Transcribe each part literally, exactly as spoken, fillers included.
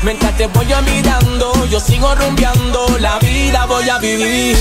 Mientras te voy mirando, yo sigo rumbeando, la vida voy a vivir.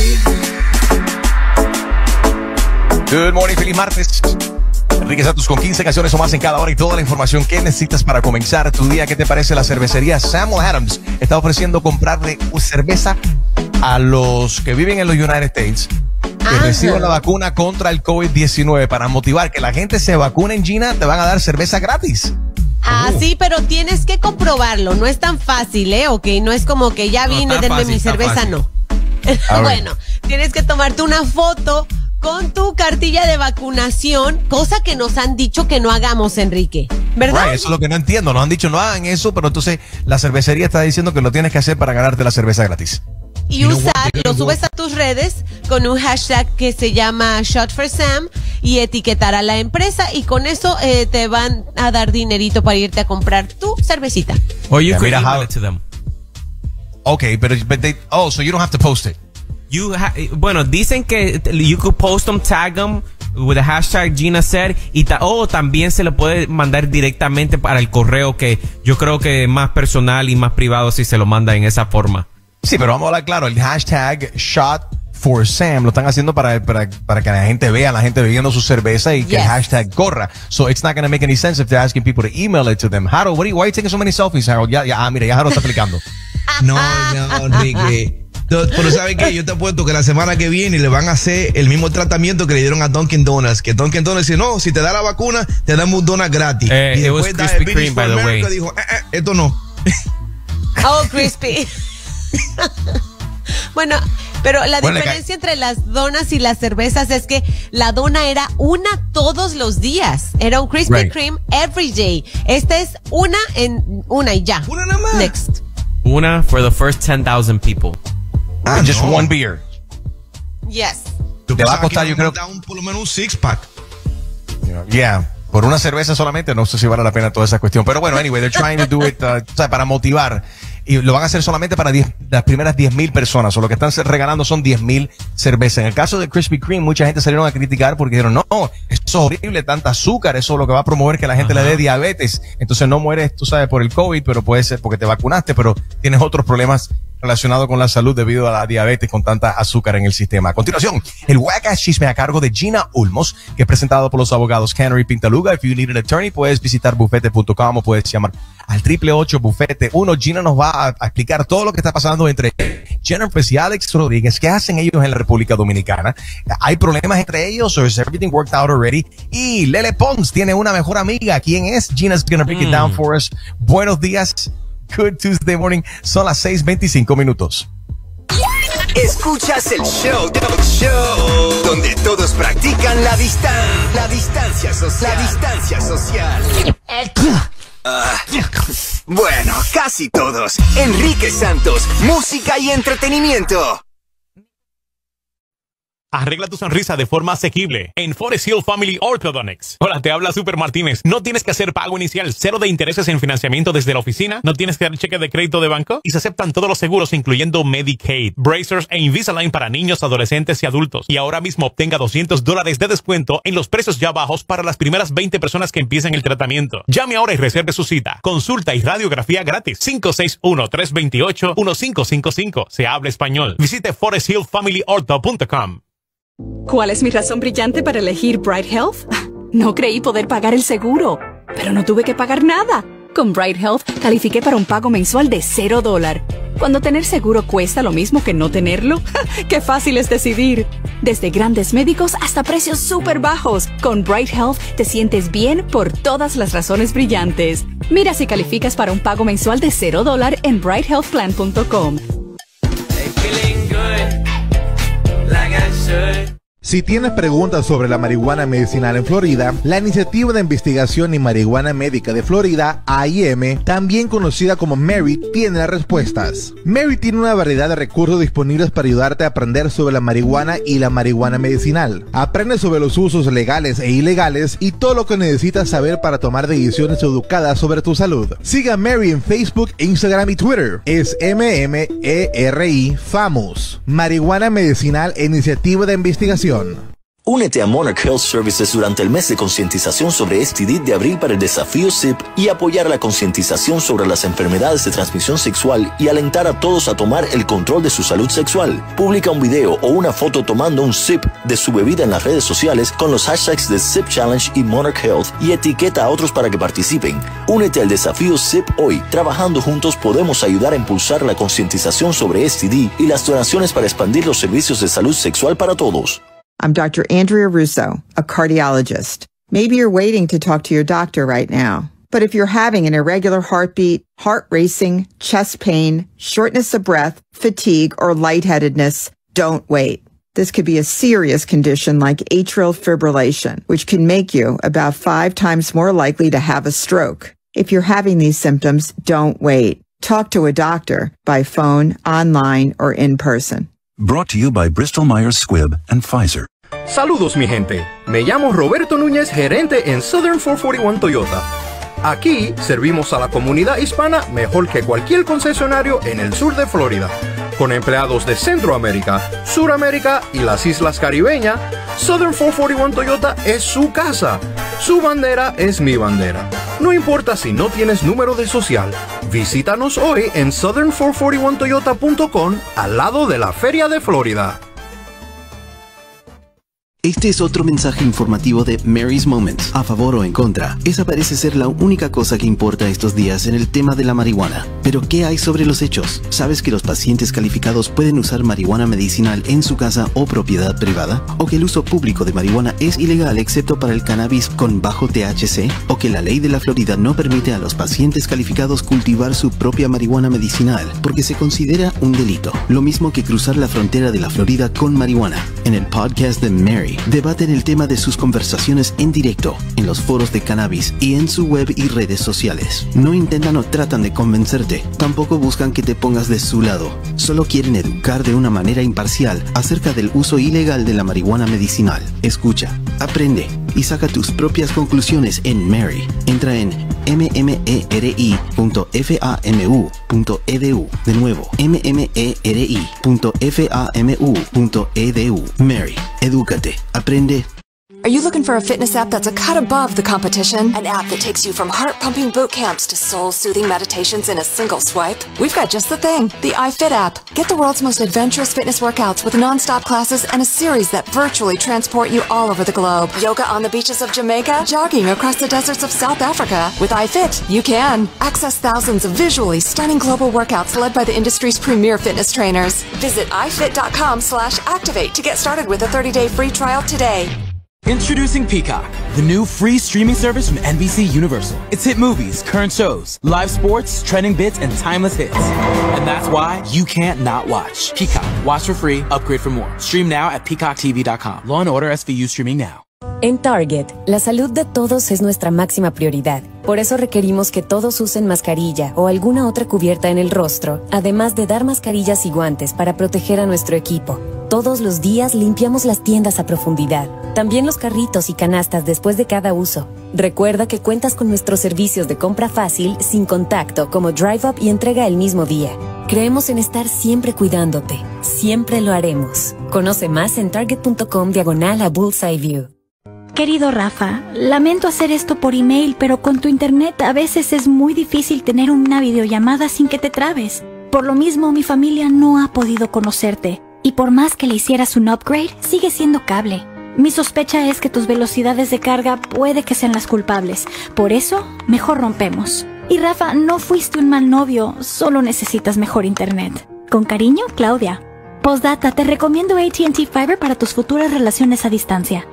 Good morning, feliz martes. Enrique Santos con quince canciones o más en cada hora y toda la información que necesitas para comenzar tu día. ¿Qué te parece? La cervecería Samuel Adams está ofreciendo comprarle cerveza a los que viven en los United States que Ajá. reciban la vacuna contra el COVID diecinueve. Para motivar que la gente se vacune en Gina, te van a dar cerveza gratis. Ah, Uh. sí, pero tienes que comprobarlo. No es tan fácil, ¿eh? Ok, no es como que ya No, vine, está denme fácil, mi está cerveza, fácil. no. A ver. Bueno, tienes que tomarte una foto con tu cartilla de vacunación, cosa que nos han dicho que no hagamos, Enrique, ¿verdad? Right, eso es lo que no entiendo. Nos han dicho no hagan eso, pero entonces la cervecería está diciendo que lo tienes que hacer para ganarte la cerveza gratis. Y You know usar, what, you lo know subes a tus redes con un hashtag que se llama Shot for Sam y etiquetar a la empresa y con eso eh, te van a dar dinerito para irte a comprar tu cervecita. Or you Yeah, could mira email how- it to them. Okay, but, but they, oh, so you don't have to post it. You ha- bueno, dicen que you could post them, tag them with the hashtag Gina said y ta- o también se le puede mandar directamente para el correo, que yo creo que es más personal y más privado si se lo manda en esa forma. Sí, pero vamos a hablar claro. El hashtag Shot for Sam lo están haciendo para, para, para que la gente vea, la gente bebiendo su cerveza y que el Yes. hashtag corra. So it's not going to make any sense if they're asking people to email it to them. Harold, what are you, why are you taking so many selfies, Harold? Ya, ya, ah, mira, ya Harold está explicando. No, no, Enrique. No, pero ¿sabes qué? Yo te apuesto que la semana que viene le van a hacer el mismo tratamiento que le dieron a Dunkin' Donuts. Que Dunkin' Donuts dice, no, si te da la vacuna, te damos un donut gratis. Eh, y it was después Krispy Diabetes Kreme, by for the America way. dijo, eh, eh, esto no. Oh, crispy. Bueno, pero la Bueno, le diferencia entre las donas y las cervezas es que la dona era una todos los días. Era un Krispy Right. Kreme every day. Esta es una en una y ya. Una nada más. Next. Una for the first ten thousand people. Ah, Just no. one beer. Yes. Yo Te va a pensaba costar, que yo iban a creo- dar un- por lo menos un six pack. Yeah. Por una cerveza solamente, no sé si vale la pena toda esa cuestión. Pero bueno, anyway, they're trying to do it, uh, o sea, para motivar. Y lo van a hacer solamente para diez, las primeras diez mil personas. O lo que están regalando son diez mil cervezas. En el caso de Krispy Kreme, mucha gente salieron a criticar porque dijeron, no, eso es horrible, tanta azúcar, eso es lo que va a promover que la gente Ajá. le dé diabetes. Entonces no mueres, tú sabes, por el COVID, pero puede ser porque te vacunaste, pero tienes otros problemas relacionados con la salud debido a la diabetes con tanta azúcar en el sistema. A continuación, el Wackass Chisme a cargo de Gina Ulmos, que es presentado por los abogados Canary Pintaluga. If you need an attorney, puedes visitar bufete punto com o puedes llamar al triple ocho bufete uno. Gina nos va a, a explicar todo lo que está pasando entre Jennifer y Alex Rodríguez. ¿Qué hacen ellos en la República Dominicana? ¿Hay problemas entre ellos o is everything worked out already? Y Lele Pons tiene una mejor amiga. ¿Quién es? Gina's gonna break it Mm. down for us. Buenos días. Good Tuesday morning. Son las seis veinticinco minutos. Escuchas el show, show, donde todos practican la distancia, la distancia social, la distancia social. Ah, bueno, casi todos. Enrique Santos, música y entretenimiento. Arregla tu sonrisa de forma asequible en Forest Hill Family Orthodontics. Hola, te habla Super Martínez. No tienes que hacer pago inicial, cero de intereses en financiamiento desde la oficina, no tienes que dar cheque de crédito de banco y se aceptan todos los seguros incluyendo Medicaid, Bracers e Invisalign para niños, adolescentes y adultos. Y ahora mismo obtenga doscientos dólares de descuento en los precios ya bajos para las primeras veinte personas que empiecen el tratamiento. Llame ahora y reserve su cita. Consulta y radiografía gratis. cinco seis uno, tres dos ocho, uno cinco cinco cinco. Se habla español. Visite forest hill family ortho punto com. ¿Cuál es mi razón brillante para elegir Bright Health? No creí poder pagar el seguro, pero no tuve que pagar nada. Con Bright Health califiqué para un pago mensual de cero dólar. Cuando tener seguro cuesta lo mismo que no tenerlo, ¡qué fácil es decidir! Desde grandes médicos hasta precios súper bajos, con Bright Health te sientes bien por todas las razones brillantes. Mira si calificas para un pago mensual de cero dólar en bright health plan punto com. Si tienes preguntas sobre la marihuana medicinal en Florida, la Iniciativa de Investigación y Marihuana Médica de Florida, A I M, también conocida como MERIT, tiene las respuestas. MERIT tiene una variedad de recursos disponibles para ayudarte a aprender sobre la marihuana y la marihuana medicinal. Aprende sobre los usos legales e ilegales y todo lo que necesitas saber para tomar decisiones educadas sobre tu salud. Siga a MERIT en Facebook, Instagram y Twitter. Es M M E R I FAMOS. Marihuana Medicinal e Iniciativa de Investigación. Únete a Monarch Health Services durante el mes de concientización sobre S T D de abril para el desafío S I P y apoyar la concientización sobre las enfermedades de transmisión sexual y alentar a todos a tomar el control de su salud sexual. Publica un video o una foto tomando un sip de su bebida en las redes sociales con los hashtags de S I P Challenge y Monarch Health y etiqueta a otros para que participen. Únete al desafío S I P hoy. Trabajando juntos podemos ayudar a impulsar la concientización sobre S T D y las donaciones para expandir los servicios de salud sexual para todos. I'm Doctor Andrea Russo, a cardiologist. Maybe you're waiting to talk to your doctor right now. But if you're having an irregular heartbeat, heart racing, chest pain, shortness of breath, fatigue, or lightheadedness, don't wait. This could be a serious condition like atrial fibrillation, which can make you about five times more likely to have a stroke. If you're having these symptoms, don't wait. Talk to a doctor by phone, online, or in person. Brought to you by Bristol Myers Squibb and Pfizer. Saludos mi gente, me llamo Roberto Núñez, gerente en Southern cuatrocientos cuarenta y uno Toyota. Aquí servimos a la comunidad hispana mejor que cualquier concesionario en el sur de Florida. Con empleados de Centroamérica, Suramérica y las islas caribeñas, Southern cuatrocientos cuarenta y uno Toyota es su casa. Su bandera es mi bandera. No importa si no tienes número de social, visítanos hoy en southern cuatrocientos cuarenta y uno toyota punto com al lado de la Feria de Florida. Este es otro mensaje informativo de Mary's Moments. A favor o en contra, esa parece ser la única cosa que importa estos días en el tema de la marihuana. Pero ¿qué hay sobre los hechos? ¿Sabes que los pacientes calificados pueden usar marihuana medicinal en su casa o propiedad privada? ¿O que el uso público de marihuana es ilegal excepto para el cannabis con bajo T H C? ¿O que la ley de la Florida no permite a los pacientes calificados cultivar su propia marihuana medicinal porque se considera un delito? Lo mismo que cruzar la frontera de la Florida con marihuana. En el podcast de Mary, debaten el tema de sus conversaciones en directo, en los foros de cannabis y en su web y redes sociales. No intentan o tratan de convencerte, tampoco buscan que te pongas de su lado. Solo quieren educar de una manera imparcial acerca del uso ilegal de la marihuana medicinal. Escucha, aprende y saca tus propias conclusiones en Mary. Entra en mmeri punto famu punto edu. De nuevo, mmeri punto famu punto edu. Mary, edúcate, aprende. Are you looking for a fitness app that's a cut above the competition? An app that takes you from heart-pumping boot camps to soul-soothing meditations in a single swipe? We've got just the thing, the iFit app. Get the world's most adventurous fitness workouts with non-stop classes and a series that virtually transport you all over the globe. Yoga on the beaches of Jamaica? Jogging across the deserts of South Africa? With iFit, you can. Access thousands of visually stunning global workouts led by the industry's premier fitness trainers. Visit ifit.com slash activate to get started with a thirty-day free trial today. Introducing Peacock, the new free streaming service from N B C Universal. It's hit movies, current shows, live sports, trending bits, and timeless hits. And that's why you can't not watch. Peacock. Watch for free, upgrade for more. Stream now at peacock t v dot com. Law and Order S V U streaming now. En Target, la salud de todos es nuestra máxima prioridad. Por eso requerimos que todos usen mascarilla o alguna otra cubierta en el rostro, además de dar mascarillas y guantes para proteger a nuestro equipo. Todos los días limpiamos las tiendas a profundidad, también los carritos y canastas después de cada uso. Recuerda que cuentas con nuestros servicios de compra fácil, sin contacto, como Drive Up y entrega el mismo día. Creemos en estar siempre cuidándote. Siempre lo haremos. Conoce más en target.com diagonal a Bullseye View. Querido Rafa, lamento hacer esto por email, pero con tu internet a veces es muy difícil tener una videollamada sin que te trabes. Por lo mismo, mi familia no ha podido conocerte. Y por más que le hicieras un upgrade, sigue siendo cable. Mi sospecha es que tus velocidades de carga puede que sean las culpables. Por eso, mejor rompemos. Y Rafa, no fuiste un mal novio, solo necesitas mejor internet. Con cariño, Claudia. Postdata, te recomiendo A T and T Fiber para tus futuras relaciones a distancia.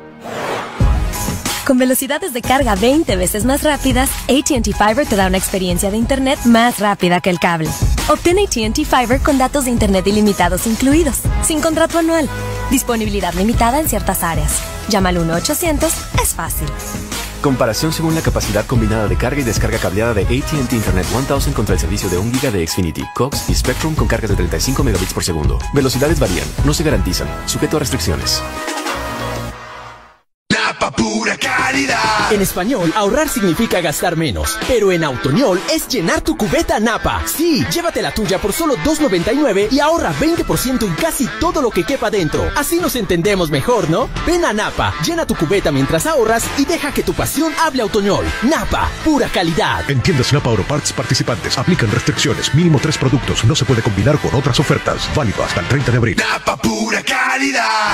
Con velocidades de carga veinte veces más rápidas, A T and T Fiber te da una experiencia de internet más rápida que el cable. Obtén A T and T Fiber con datos de internet ilimitados incluidos, sin contrato anual. Disponibilidad limitada en ciertas áreas. Llama al uno ochocientos, es fácil. Comparación según la capacidad combinada de carga y descarga cableada de A T and T Internet mil contra el servicio de un giga de Xfinity, Cox y Spectrum con cargas de treinta y cinco megabits por segundo. Velocidades varían, no se garantizan, sujeto a restricciones. Napa pura calle. calidad. En español, ahorrar significa gastar menos, pero en Autoñol es llenar tu cubeta Napa. Sí, llévate la tuya por solo dos noventa y nueve y ahorra veinte por ciento en casi todo lo que quepa dentro. Así nos entendemos mejor, ¿no? Ven a Napa, llena tu cubeta mientras ahorras y deja que tu pasión hable Autoñol. Napa, pura calidad. En tiendas Napa Auto Parts participantes aplican restricciones. Mínimo tres productos. No se puede combinar con otras ofertas. Válido hasta el treinta de abril. Napa, pura calidad.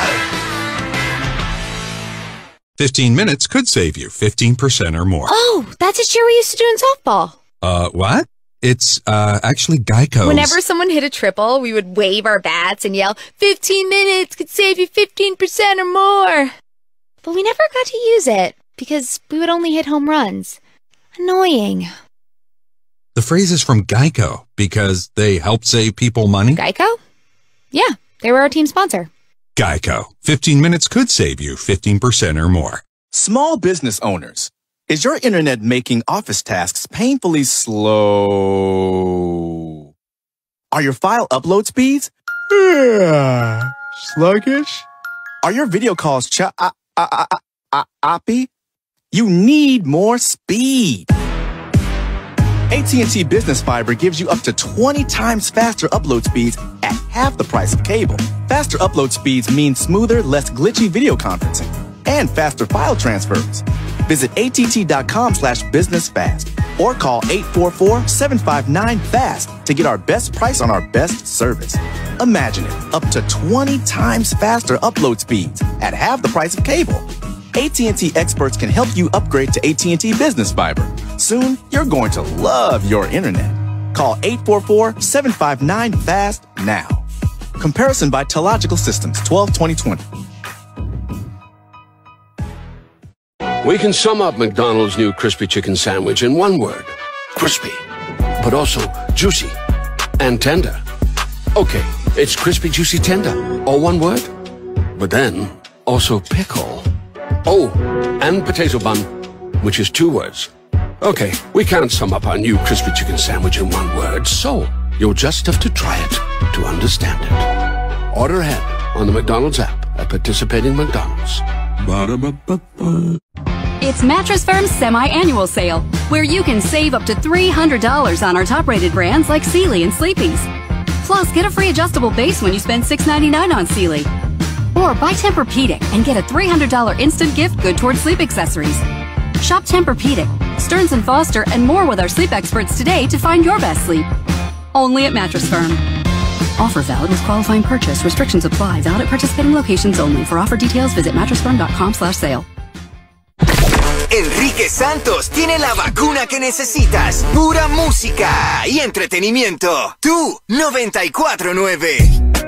fifteen minutes could save you fifteen percent or more. Oh, that's a cheer we used to do in softball. Uh, what? It's, uh, actually Geico's. Whenever someone hit a triple, we would wave our bats and yell, fifteen minutes could save you fifteen percent or more. But we never got to use it because we would only hit home runs. Annoying. The phrase is from Geico because they help save people money. Geico? Yeah, they were our team sponsor. Geico. fifteen minutes could save you fifteen percent or more. Small business owners, is your internet making office tasks painfully slow? Are your file upload speeds? Yeah. Sluggish? Are your video calls ch- uh, uh, uh, uh, uh, oppy? You need more speed. A T and T Business Fiber gives you up to twenty times faster upload speeds at half the price of cable. Faster upload speeds mean smoother, less glitchy video conferencing and faster file transfers. Visit att.com slash businessfast or call eight four four, seven five nine, FAST to get our best price on our best service. Imagine it, up to twenty times faster upload speeds at half the price of cable. A T and T experts can help you upgrade to A T and T Business Fiber. Soon, you're going to love your internet. Call eight four four, seven five nine, FAST now. Comparison by Telogical Systems, twelve twenty twenty. We can sum up McDonald's new crispy chicken sandwich in one word. Crispy. But also juicy and tender. Okay, it's crispy, juicy, tender. All one word. But then, also pickle. Oh, and potato bun, which is two words. Okay, we can't sum up our new crispy chicken sandwich in one word, so you'll just have to try it to understand it. Order ahead on the McDonald's app at participating McDonald's. Ba-da-ba-ba-ba. It's Mattress Firm's semi-annual sale, where you can save up to three hundred dollars on our top-rated brands like Sealy and Sleepy's. Plus, get a free adjustable base when you spend six ninety-nine on Sealy. Or buy Tempur-Pedic and get a three hundred dollars instant gift good towards sleep accessories. Shop Tempur-Pedic, Stearns and Foster, and more with our sleep experts today to find your best sleep. Only at Mattress Firm. Offer valid with qualifying purchase. Restrictions apply. Valid at participating locations only. For offer details, visit mattress firm dot com slash sale. Enrique Santos tiene la vacuna que necesitas. Pura música y entretenimiento. Tú, noventa y cuatro nueve.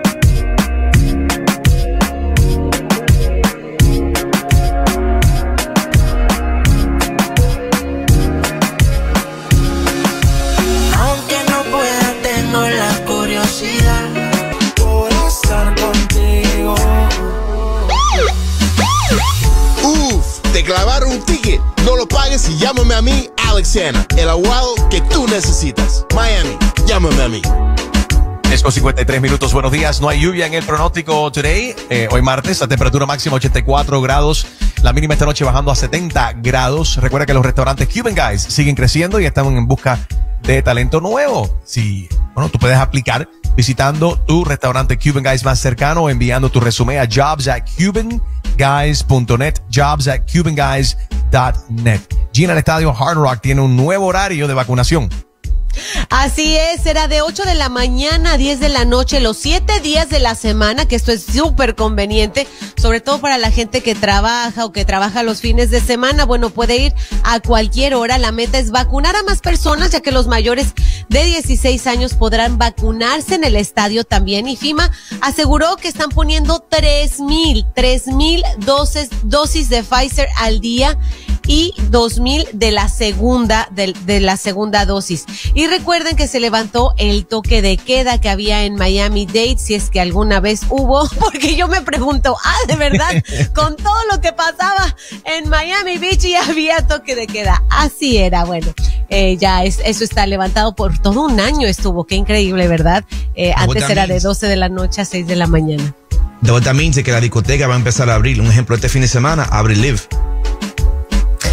Te clavaron un ticket. No lo pagues y llámame a mí, Alex Hanna, el abogado que tú necesitas. Miami, llámame a mí. Es con cincuenta y tres minutos. Buenos días. No hay lluvia en el pronóstico today. Eh, hoy martes, la temperatura máxima ochenta y cuatro grados. La mínima esta noche bajando a setenta grados. Recuerda que los restaurantes Cuban Guys siguen creciendo y están en busca de talento nuevo. Si, bueno, tú puedes aplicar visitando tu restaurante Cuban Guys más cercano o enviando tu resumen a jobs at cuban guys punto net, jobs at cuban guys punto net. Gina, el estadio Hard Rock tiene un nuevo horario de vacunación. Así es, será de ocho de la mañana a diez de la noche, los siete días de la semana, que esto es súper conveniente, sobre todo para la gente que trabaja o que trabaja los fines de semana. Bueno, puede ir a cualquier hora. La meta es vacunar a más personas, ya que los mayores de dieciséis años podrán vacunarse en el estadio también. Y FEMA aseguró que están poniendo tres mil, tres mil dosis, dosis de Pfizer al día y dos mil de la segunda, de, de la segunda dosis. Y recuerden que se levantó el toque de queda que había en Miami-Dade, si es que alguna vez hubo, porque yo me pregunto, ah, de verdad, con todo lo que pasaba en Miami Beach y había toque de queda. Así era, bueno, eh, ya es, eso está levantado por todo un año estuvo, qué increíble, ¿verdad? Eh, antes era de doce de la noche a seis de la mañana. De también dice que la discoteca va a empezar a abrir, un ejemplo, este fin de semana, abre Live.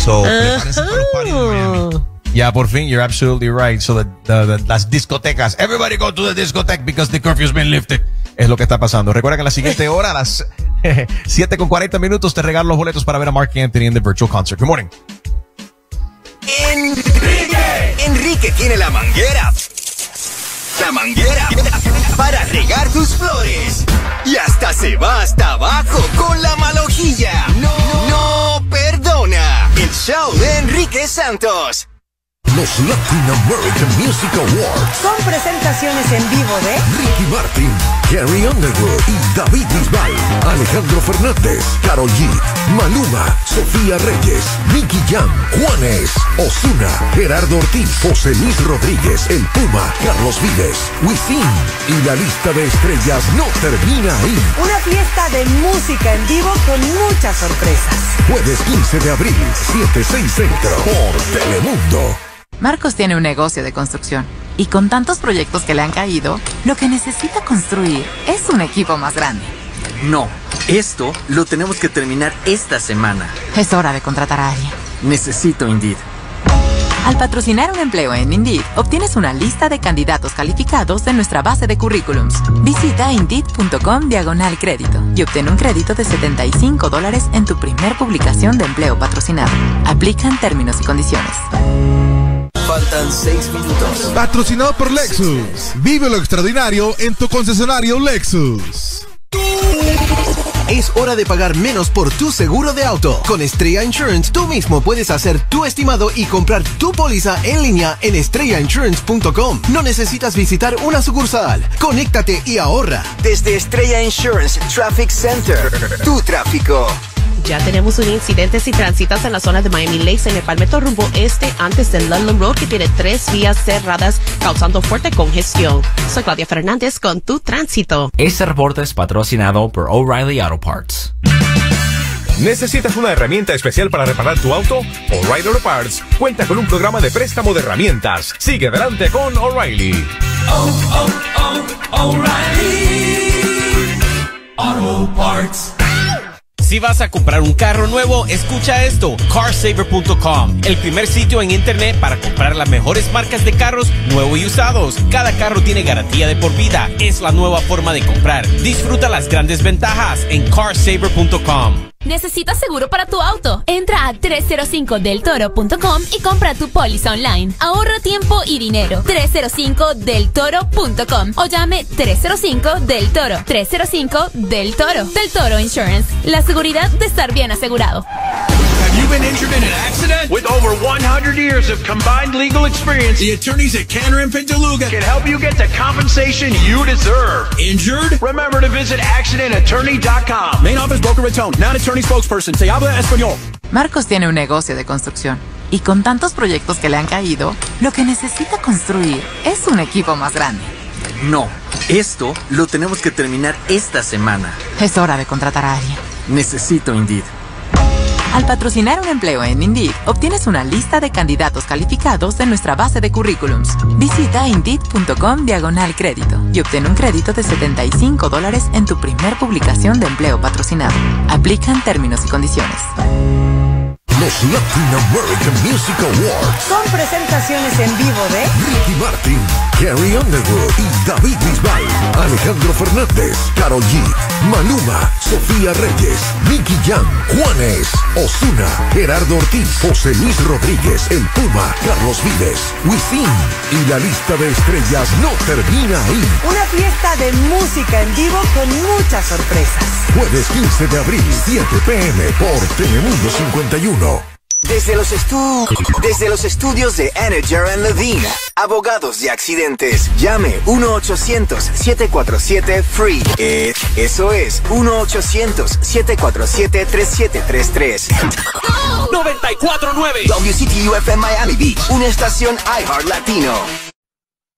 So, prepárense para los parties de Miami. Yeah, por fin, you're absolutely right. So the, the, the, las discotecas, everybody go to the discotheque because the curfew's been lifted. Es lo que está pasando. Recuerda que en la siguiente hora, a las siete con cuarenta minutos, te regalo los boletos para ver a Mark Anthony en the virtual concert. Good morning. Enrique, Enrique tiene la manguera. La manguera para regar tus flores. Y hasta se va hasta abajo con la malojilla. No, no perdona. El show de Enrique Santos. Los Latin American Music Awards. Con presentaciones en vivo de Ricky Martin, Carrie Underwood y David Bisbal, Alejandro Fernández, Karol G, Maluma, Sofía Reyes, Nicky Jam, Juanes, Ozuna, Gerardo Ortiz, José Luis Rodríguez, El Puma, Carlos Vives, Wisin, y la lista de estrellas no termina ahí. Una fiesta de música en vivo con muchas sorpresas. Jueves quince de abril, siete seis Centro, por Telemundo. Marcos tiene un negocio de construcción y con tantos proyectos que le han caído, lo que necesita construir es un equipo más grande. No, esto lo tenemos que terminar esta semana. Es hora de contratar a alguien. Necesito Indeed. Al patrocinar un empleo en Indeed, obtienes una lista de candidatos calificados de nuestra base de currículums. Visita Indeed.com diagonal crédito y obtén un crédito de setenta y cinco dólares en tu primer publicación de empleo patrocinado. Aplican términos y condiciones. Faltan seis minutos. Patrocinado por Lexus. Vive lo extraordinario en tu concesionario Lexus. Es hora de pagar menos por tu seguro de auto. Con Estrella Insurance, tú mismo puedes hacer tu estimado y comprar tu póliza en línea en estrella insurance punto com. No necesitas visitar una sucursal. Conéctate y ahorra. Desde Estrella Insurance Traffic Center, tu tráfico. Ya tenemos un incidente si transitas en la zona de Miami Lakes en el Palmetto rumbo este antes del Ludlam Road, que tiene tres vías cerradas causando fuerte congestión. Soy Claudia Fernández con tu tránsito. Este reporte es patrocinado por O'Reilly Auto Parts. ¿Necesitas una herramienta especial para reparar tu auto? O'Reilly Auto Parts cuenta con un programa de préstamo de herramientas. Sigue adelante con O'Reilly. Oh, oh, oh, O'Reilly Auto Parts. Si vas a comprar un carro nuevo, escucha esto. car saver punto com, el primer sitio en internet para comprar las mejores marcas de carros nuevos y usados. Cada carro tiene garantía de por vida. Es la nueva forma de comprar. Disfruta las grandes ventajas en car saver punto com. ¿Necesitas seguro para tu auto? Entra a tres cero cinco del toro punto com y compra tu póliza online. Ahorra tiempo y dinero. tres cero cinco del toro punto com o llame tres cero cinco del toro. tres cero cinco del toro. Del Toro Insurance. La seguridad de estar bien asegurado. Have you been injured in an accident? With over one hundred years of combined legal experience, the attorneys at Cantor and Pintaluga can help you get the compensation you deserve. Injured? Remember to visit accident attorney dot com. Main office, Boca Raton. Non-attorney spokesperson. Se habla español. Marcos tiene un negocio de construcción y con tantos proyectos que le han caído, lo que necesita construir es un equipo más grande. No, esto lo tenemos que terminar esta semana. Es hora de contratar a alguien. Necesito Indeed. Al patrocinar un empleo en Indeed, obtienes una lista de candidatos calificados de nuestra base de currículums. Visita Indeed.com diagonal crédito y obtén un crédito de setenta y cinco dólares en tu primer publicación de empleo patrocinado. Aplican términos y condiciones. Los Latin American Music Awards. Con presentaciones en vivo de Ricky Martin, Carrie Underwood y David Bisbal, Alejandro Fernández, Karol G, Maluma, Sofía Reyes, Nicky Jam, Juanes, Ozuna, Gerardo Ortiz, José Luis Rodríguez, El Puma, Carlos Vives, Wisin, y la lista de estrellas no termina ahí. Una fiesta de música en vivo con muchas sorpresas. Jueves quince de abril, siete p m por Telemundo cincuenta y uno. Desde los, estu Desde los estudios de Anager and Levine, abogados de accidentes, llame uno ochocientos, siete cuatro siete, F R E E. Eh, eso es uno ochocientos, siete cuatro siete, tres siete tres tres. noventa y cuatro nueve W C T U F M Miami Beach, una estación iHeart Latino.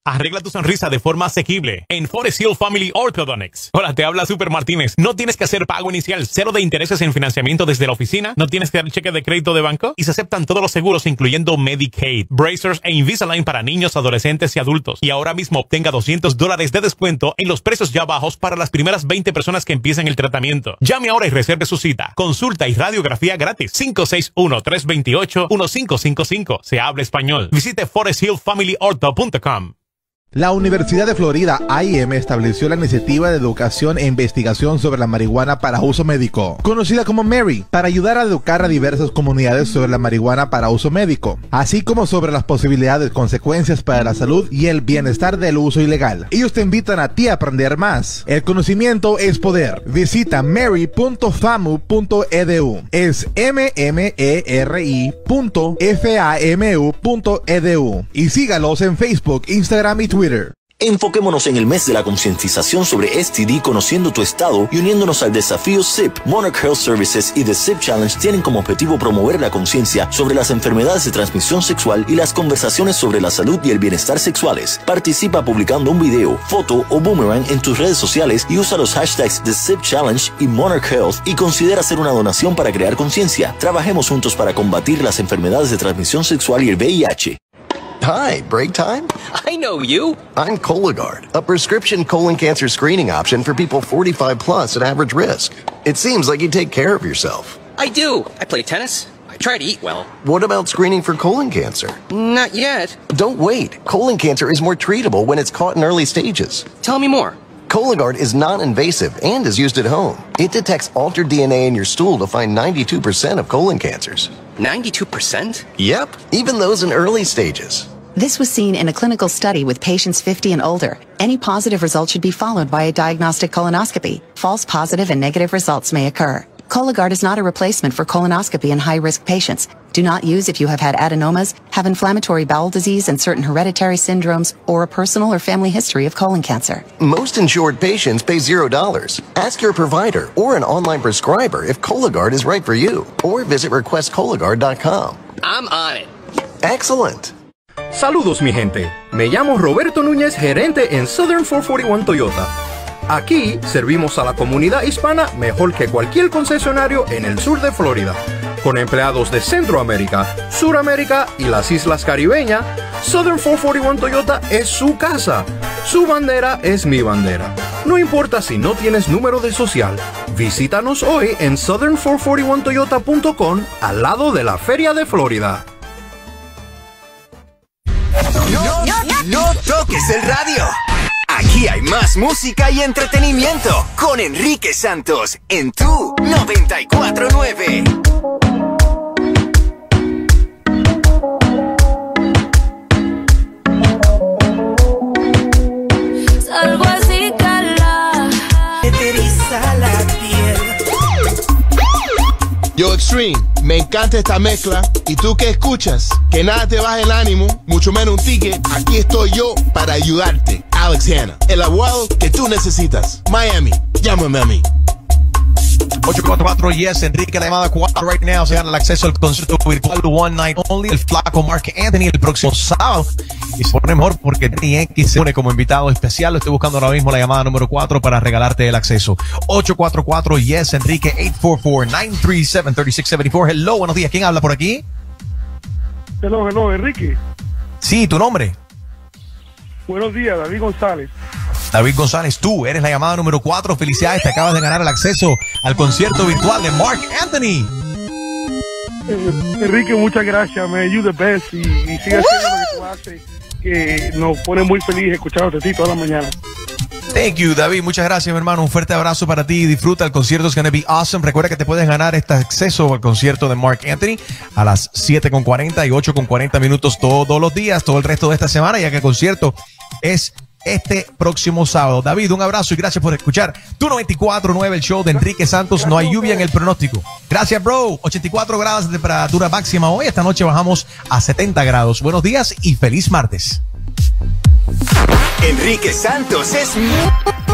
Arregla tu sonrisa de forma asequible en Forest Hill Family Orthodontics. Hola, te habla Super Martínez. ¿No tienes que hacer pago inicial, cero de intereses en financiamiento desde la oficina? ¿No tienes que dar cheque de crédito de banco? Y se aceptan todos los seguros, incluyendo Medicaid, Bracers e Invisalign para niños, adolescentes y adultos. Y ahora mismo obtenga doscientos dólares de descuento en los precios ya bajos para las primeras veinte personas que empiecen el tratamiento. Llame ahora y reserve su cita. Consulta y radiografía gratis. cinco seis uno, tres dos ocho, uno cinco cinco cinco. Se habla español. Visite forest hill family ortho punto com. La Universidad de Florida, I M, estableció la iniciativa de educación e investigación sobre la marihuana para uso médico, conocida como Mary, para ayudar a educar a diversas comunidades sobre la marihuana para uso médico, así como sobre las posibilidades, consecuencias para la salud y el bienestar del uso ilegal. Ellos te invitan a ti a aprender más. El conocimiento es poder. Visita mary punto famu punto e d u. Es M M E R I punto F A M U punto E D U. Y sígalos en Facebook, Instagram y Twitter. Enfoquémonos en el mes de la concientización sobre S T D, conociendo tu estado y uniéndonos al desafío S I P. Monarch Health Services y The S I P Challenge tienen como objetivo promover la conciencia sobre las enfermedades de transmisión sexual y las conversaciones sobre la salud y el bienestar sexuales. Participa publicando un video, foto o boomerang en tus redes sociales y usa los hashtags The S I P Challenge y Monarch Health y considera hacer una donación para crear conciencia. Trabajemos juntos para combatir las enfermedades de transmisión sexual y el V I H. Hi, break time? I know you. I'm Cologuard, a prescription colon cancer screening option for people forty-five plus at average risk. It seems like you take care of yourself. I do. I play tennis. I try to eat well. What about screening for colon cancer? Not yet. Don't wait. Colon cancer is more treatable when it's caught in early stages. Tell me more. Cologuard is non-invasive and is used at home. It detects altered D N A in your stool to find ninety-two percent of colon cancers. ninety-two percent? Yep, even those in early stages. This was seen in a clinical study with patients fifty and older. Any positive result should be followed by a diagnostic colonoscopy. False positive and negative results may occur. Cologuard is not a replacement for colonoscopy in high-risk patients. Do not use if you have had adenomas, have inflammatory bowel disease and certain hereditary syndromes, or a personal or family history of colon cancer. Most insured patients pay zero dollars. Ask your provider or an online prescriber if Cologuard is right for you, or visit request cologuard dot com. I'm on it. Excellent. Saludos mi gente, me llamo Roberto Núñez, gerente en Southern cuatrocientos cuarenta y uno Toyota. Aquí servimos a la comunidad hispana mejor que cualquier concesionario en el sur de Florida. Con empleados de Centroamérica, Suramérica y las islas caribeñas, Southern cuatrocientos cuarenta y uno Toyota es su casa. Su bandera es mi bandera. No importa si no tienes número de social, visítanos hoy en southern cuatrocientos cuarenta y uno toyota punto com al lado de la Feria de Florida. No, no, no toques el radio. Aquí hay más música y entretenimiento con Enrique Santos en tu noventa y cuatro nueve. Salgo así, cala, te eriza la piel. Yo, Extreme, me encanta esta mezcla. ¿Y tú qué escuchas? Que nada te baje el ánimo, mucho menos un ticket. Aquí estoy yo para ayudarte. Alex Hanna, el abogado que tú necesitas. Miami, llámame a mí. ocho cuatro cuatro, yes, Enrique, la llamada cuatro right now. Se gana el acceso al concierto virtual One Night Only, el flaco Mark Anthony, el próximo sábado. Y se pone mejor porque Daddy Yankee se pone como invitado especial. Lo estoy buscando ahora mismo la llamada número cuatro para regalarte el acceso. ocho cuatro cuatro, yes, Enrique, ocho cuatro cuatro, nueve tres siete, tres seis siete cuatro. Hello, buenos días. ¿Quién habla por aquí? Hello, hello, Enrique. Sí, ¿tu nombre? Buenos días, David González. David González, tú eres la llamada número cuatro. Felicidades, te acabas de ganar el acceso al concierto virtual de Mark Anthony. Eh, Enrique, muchas gracias, man. You the best. Y, y sigue haciendo lo que tú haces, que nos pone muy feliz escuchándote a ti todas las mañanas. Thank you, David. Muchas gracias, mi hermano. Un fuerte abrazo para ti. Disfruta. El concierto es going to be awesome. Recuerda que te puedes ganar este acceso al concierto de Mark Anthony a las siete con cuarenta y ocho con cuarenta minutos todos los días, todo el resto de esta semana, ya que el concierto es este próximo sábado. David, un abrazo y gracias por escuchar tu noventa y cuatro nueve, el show de Enrique Santos. No hay lluvia en el pronóstico. Gracias, bro. ochenta y cuatro grados de temperatura máxima hoy. Esta noche bajamos a setenta grados. Buenos días y feliz martes. Enrique Santos es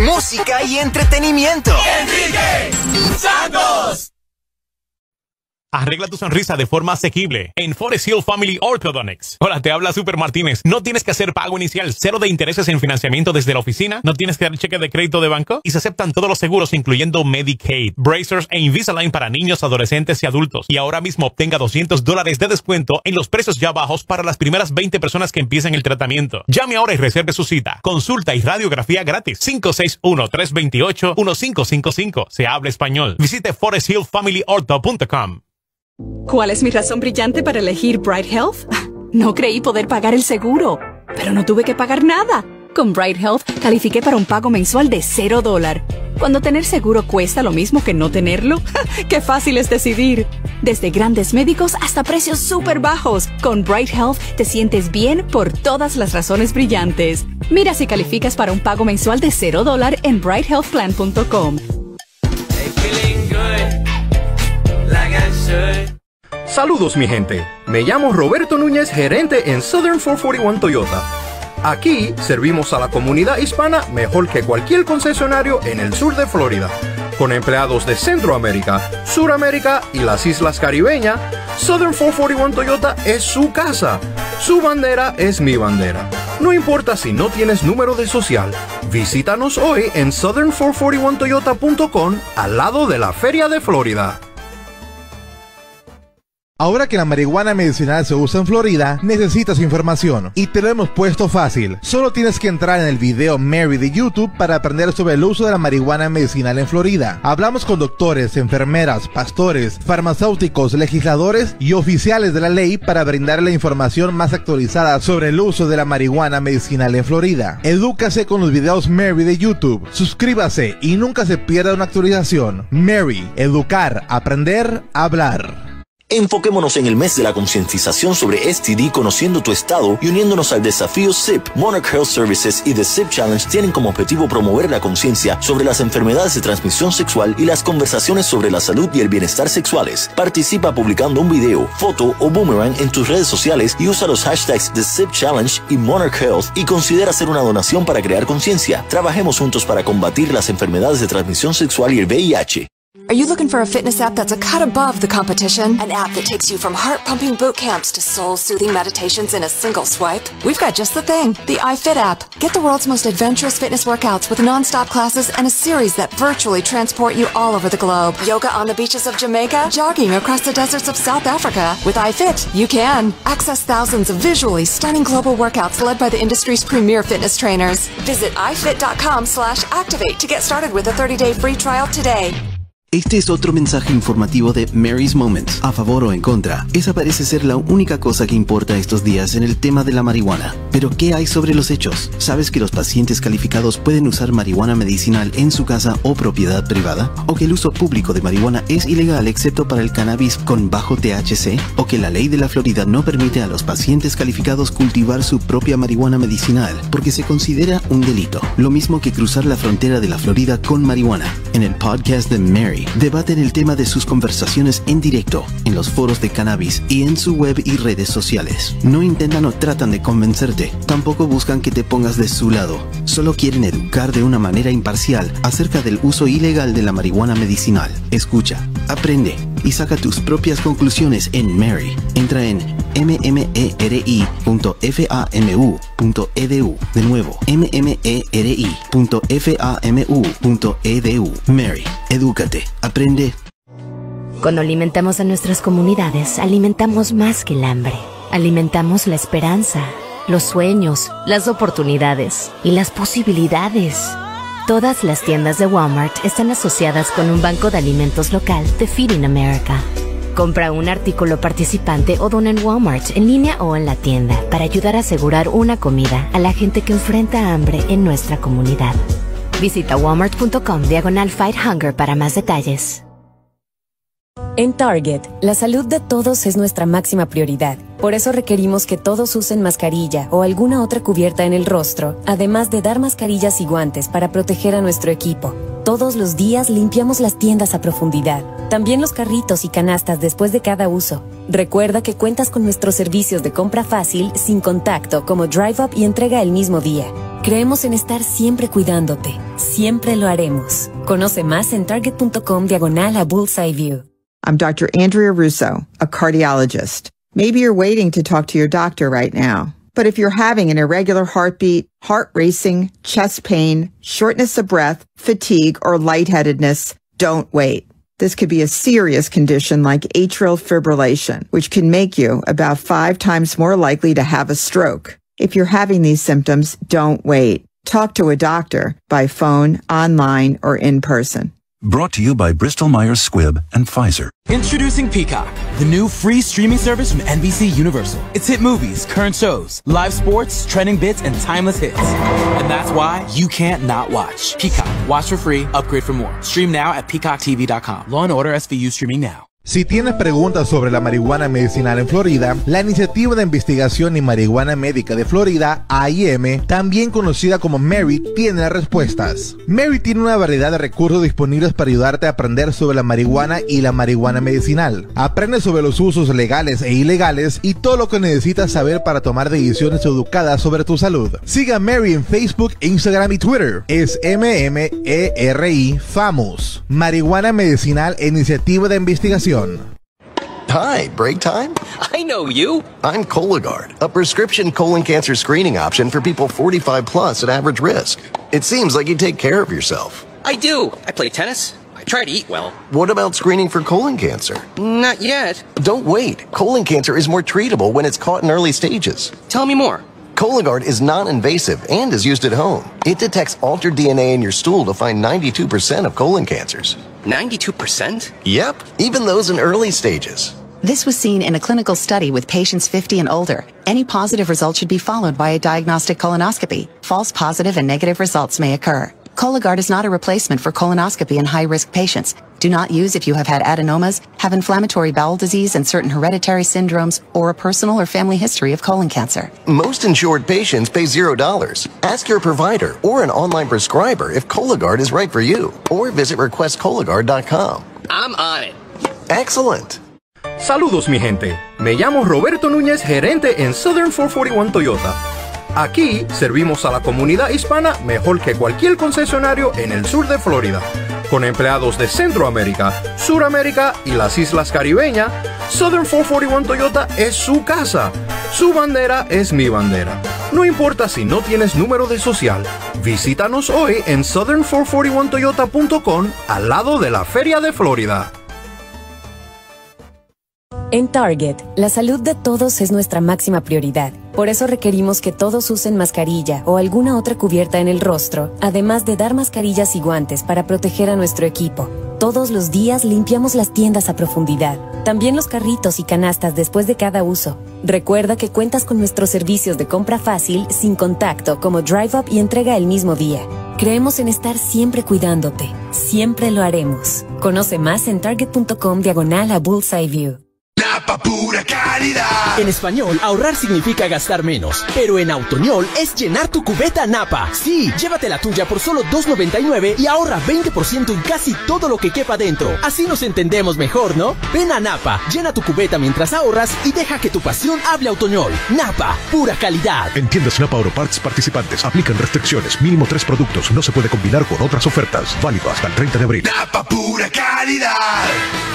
música y entretenimiento. Enrique Santos. Arregla tu sonrisa de forma asequible en Forest Hill Family Orthodontics. Hola, te habla Super Martínez. ¿No tienes que hacer pago inicial, cero de intereses en financiamiento desde la oficina? ¿No tienes que dar cheque de crédito de banco? Y se aceptan todos los seguros, incluyendo Medicaid, Bracers e Invisalign para niños, adolescentes y adultos. Y ahora mismo obtenga doscientos dólares de descuento en los precios ya bajos para las primeras veinte personas que empiecen el tratamiento. Llame ahora y reserve su cita. Consulta y radiografía gratis. cinco seis uno, tres dos ocho, uno cinco cinco cinco. Se habla español. Visite forest hill family ortho punto com. ¿Cuál es mi razón brillante para elegir Bright Health? No creí poder pagar el seguro, pero no tuve que pagar nada. Con Bright Health califiqué para un pago mensual de cero dólar. Cuando tener seguro cuesta lo mismo que no tenerlo, ¡qué fácil es decidir! Desde grandes médicos hasta precios súper bajos, con Bright Health te sientes bien por todas las razones brillantes. Mira si calificas para un pago mensual de cero dólar en bright health plan punto com. Saludos mi gente, me llamo Roberto Núñez, gerente en Southern cuatrocientos cuarenta y uno Toyota. Aquí servimos a la comunidad hispana mejor que cualquier concesionario en el sur de Florida. Con empleados de Centroamérica, Suramérica y las islas caribeñas, Southern cuatrocientos cuarenta y uno Toyota es su casa. Su bandera es mi bandera. No importa si no tienes número de social, visítanos hoy en southern cuatrocientos cuarenta y uno toyota punto com al lado de la Feria de Florida. Ahora que la marihuana medicinal se usa en Florida, necesitas información y te lo hemos puesto fácil. Solo tienes que entrar en el video Mary de YouTube para aprender sobre el uso de la marihuana medicinal en Florida. Hablamos con doctores, enfermeras, pastores, farmacéuticos, legisladores y oficiales de la ley para brindar la información más actualizada sobre el uso de la marihuana medicinal en Florida. Edúcase con los videos Mary de YouTube. Suscríbase y nunca se pierda una actualización. Mary, educar, aprender, hablar. Enfoquémonos en el mes de la concientización sobre S T D conociendo tu estado y uniéndonos al desafío S I P. Monarch Health Services y The S I P Challenge tienen como objetivo promover la conciencia sobre las enfermedades de transmisión sexual y las conversaciones sobre la salud y el bienestar sexuales. Participa publicando un video, foto o boomerang en tus redes sociales y usa los hashtags The S I P Challenge y Monarch Health y considera hacer una donación para crear conciencia. Trabajemos juntos para combatir las enfermedades de transmisión sexual y el V I H. Are you looking for a fitness app that's a cut above the competition? An app that takes you from heart-pumping boot camps to soul-soothing meditations in a single swipe? We've got just the thing, the iFit app. Get the world's most adventurous fitness workouts with non-stop classes and a series that virtually transport you all over the globe. Yoga on the beaches of Jamaica? Jogging across the deserts of South Africa? With iFit, you can. Access thousands of visually stunning global workouts led by the industry's premier fitness trainers. Visit ifit.com slash activate to get started with a thirty-day free trial today. Este es otro mensaje informativo de Mary's Moments, a favor o en contra. Esa parece ser la única cosa que importa estos días en el tema de la marihuana. Pero ¿qué hay sobre los hechos? ¿Sabes que los pacientes calificados pueden usar marihuana medicinal en su casa o propiedad privada? ¿O que el uso público de marihuana es ilegal excepto para el cannabis con bajo T H C? ¿O que la ley de la Florida no permite a los pacientes calificados cultivar su propia marihuana medicinal porque se considera un delito? Lo mismo que cruzar la frontera de la Florida con marihuana. En el podcast de Mary, debaten el tema de sus conversaciones en directo, en los foros de cannabis y en su web y redes sociales. No intentan o tratan de convencerte, tampoco buscan que te pongas de su lado. Solo quieren educar de una manera imparcial acerca del uso ilegal de la marihuana medicinal. Escucha, aprende y saca tus propias conclusiones en Mary. Entra en mmeri punto famu punto edu. De nuevo, mmeri punto famu punto edu. Mary, edúcate, aprende. Cuando alimentamos a nuestras comunidades, alimentamos más que el hambre. Alimentamos la esperanza, los sueños, las oportunidades y las posibilidades. Todas las tiendas de Walmart están asociadas con un banco de alimentos local de Feeding America. Compra un artículo participante o dona en Walmart, en línea o en la tienda, para ayudar a asegurar una comida a la gente que enfrenta hambre en nuestra comunidad. Visita walmart punto com diagonal fight hunger para más detalles. En Target, la salud de todos es nuestra máxima prioridad. Por eso requerimos que todos usen mascarilla o alguna otra cubierta en el rostro, además de dar mascarillas y guantes para proteger a nuestro equipo. Todos los días limpiamos las tiendas a profundidad, también los carritos y canastas después de cada uso. Recuerda que cuentas con nuestros servicios de compra fácil, sin contacto, como Drive Up y entrega el mismo día. Creemos en estar siempre cuidándote. Siempre lo haremos. Conoce más en target punto com diagonal a Bullseye View. I'm Doctor Andrea Russo, a cardiologist. Maybe you're waiting to talk to your doctor right now. But if you're having an irregular heartbeat, heart racing, chest pain, shortness of breath, fatigue, or lightheadedness, don't wait. This could be a serious condition like atrial fibrillation, which can make you about five times more likely to have a stroke. If you're having these symptoms, don't wait. Talk to a doctor by phone, online, or in person. Brought to you by Bristol Myers Squibb and Pfizer. Introducing Peacock, the new free streaming service from N B C Universal. It's hit movies, current shows, live sports, trending bits, and timeless hits. And that's why you can't not watch. Peacock. Watch for free, upgrade for more. Stream now at peacock t v dot com. Law and Order S V U streaming now. Si tienes preguntas sobre la marihuana medicinal en Florida, la Iniciativa de Investigación en Marihuana Médica de Florida, I I M, también conocida como Mary, tiene las respuestas. Mary tiene una variedad de recursos disponibles para ayudarte a aprender sobre la marihuana y la marihuana medicinal. Aprende sobre los usos legales e ilegales y todo lo que necesitas saber para tomar decisiones educadas sobre tu salud. Siga a Mary en Facebook, Instagram y Twitter. Es M M E R I FAMOUS. Marihuana Medicinal e Iniciativa de Investigación. Hi, break time? I know you. I'm Cologuard, a prescription colon cancer screening option for people forty-five plus at average risk. It seems like you take care of yourself. I do. I play tennis. I try to eat well. What about screening for colon cancer? Not yet. Don't wait. Colon cancer is more treatable when it's caught in early stages. Tell me more. Cologuard is non-invasive and is used at home. It detects altered D N A in your stool to find ninety-two percent of colon cancers. ninety-two percent? Yep, even those in early stages. This was seen in a clinical study with patients fifty and older. Any positive result should be followed by a diagnostic colonoscopy. False positive and negative results may occur. Cologuard is not a replacement for colonoscopy in high-risk patients. Do not use if you have had adenomas, have inflammatory bowel disease and certain hereditary syndromes, or a personal or family history of colon cancer. Most insured patients pay zero dollars. Ask your provider or an online prescriber if Cologuard is right for you, or visit request cologuard dot com. I'm on it. Excellent. Saludos mi gente, me llamo Roberto Núñez, gerente en Southern cuatrocientos cuarenta y uno Toyota. Aquí servimos a la comunidad hispana mejor que cualquier concesionario en el sur de Florida. Con empleados de Centroamérica, Suramérica y las islas caribeñas, Southern cuatrocientos cuarenta y uno Toyota es su casa. Su bandera es mi bandera. No importa si no tienes número de social, visítanos hoy en southern cuatrocientos cuarenta y uno toyota punto com al lado de la Feria de Florida. En Target, la salud de todos es nuestra máxima prioridad. Por eso requerimos que todos usen mascarilla o alguna otra cubierta en el rostro, además de dar mascarillas y guantes para proteger a nuestro equipo. Todos los días limpiamos las tiendas a profundidad, también los carritos y canastas después de cada uso. Recuerda que cuentas con nuestros servicios de compra fácil, sin contacto, como Drive Up y entrega el mismo día. Creemos en estar siempre cuidándote. Siempre lo haremos. Conoce más en target punto com diagonal a Bullseye View. Napa pura calidad. En español, ahorrar significa gastar menos, pero en Autoñol es llenar tu cubeta Napa. Sí, llévate la tuya por solo dos noventa y nueve y ahorra veinte por ciento en casi todo lo que quepa dentro. Así nos entendemos mejor, ¿no? Ven a Napa, llena tu cubeta mientras ahorras y deja que tu pasión hable Autoñol. Napa, pura calidad. En tiendas Napa Auto Parts participantes aplican restricciones. Mínimo tres productos. No se puede combinar con otras ofertas. Válido hasta el treinta de abril. Napa pura calidad.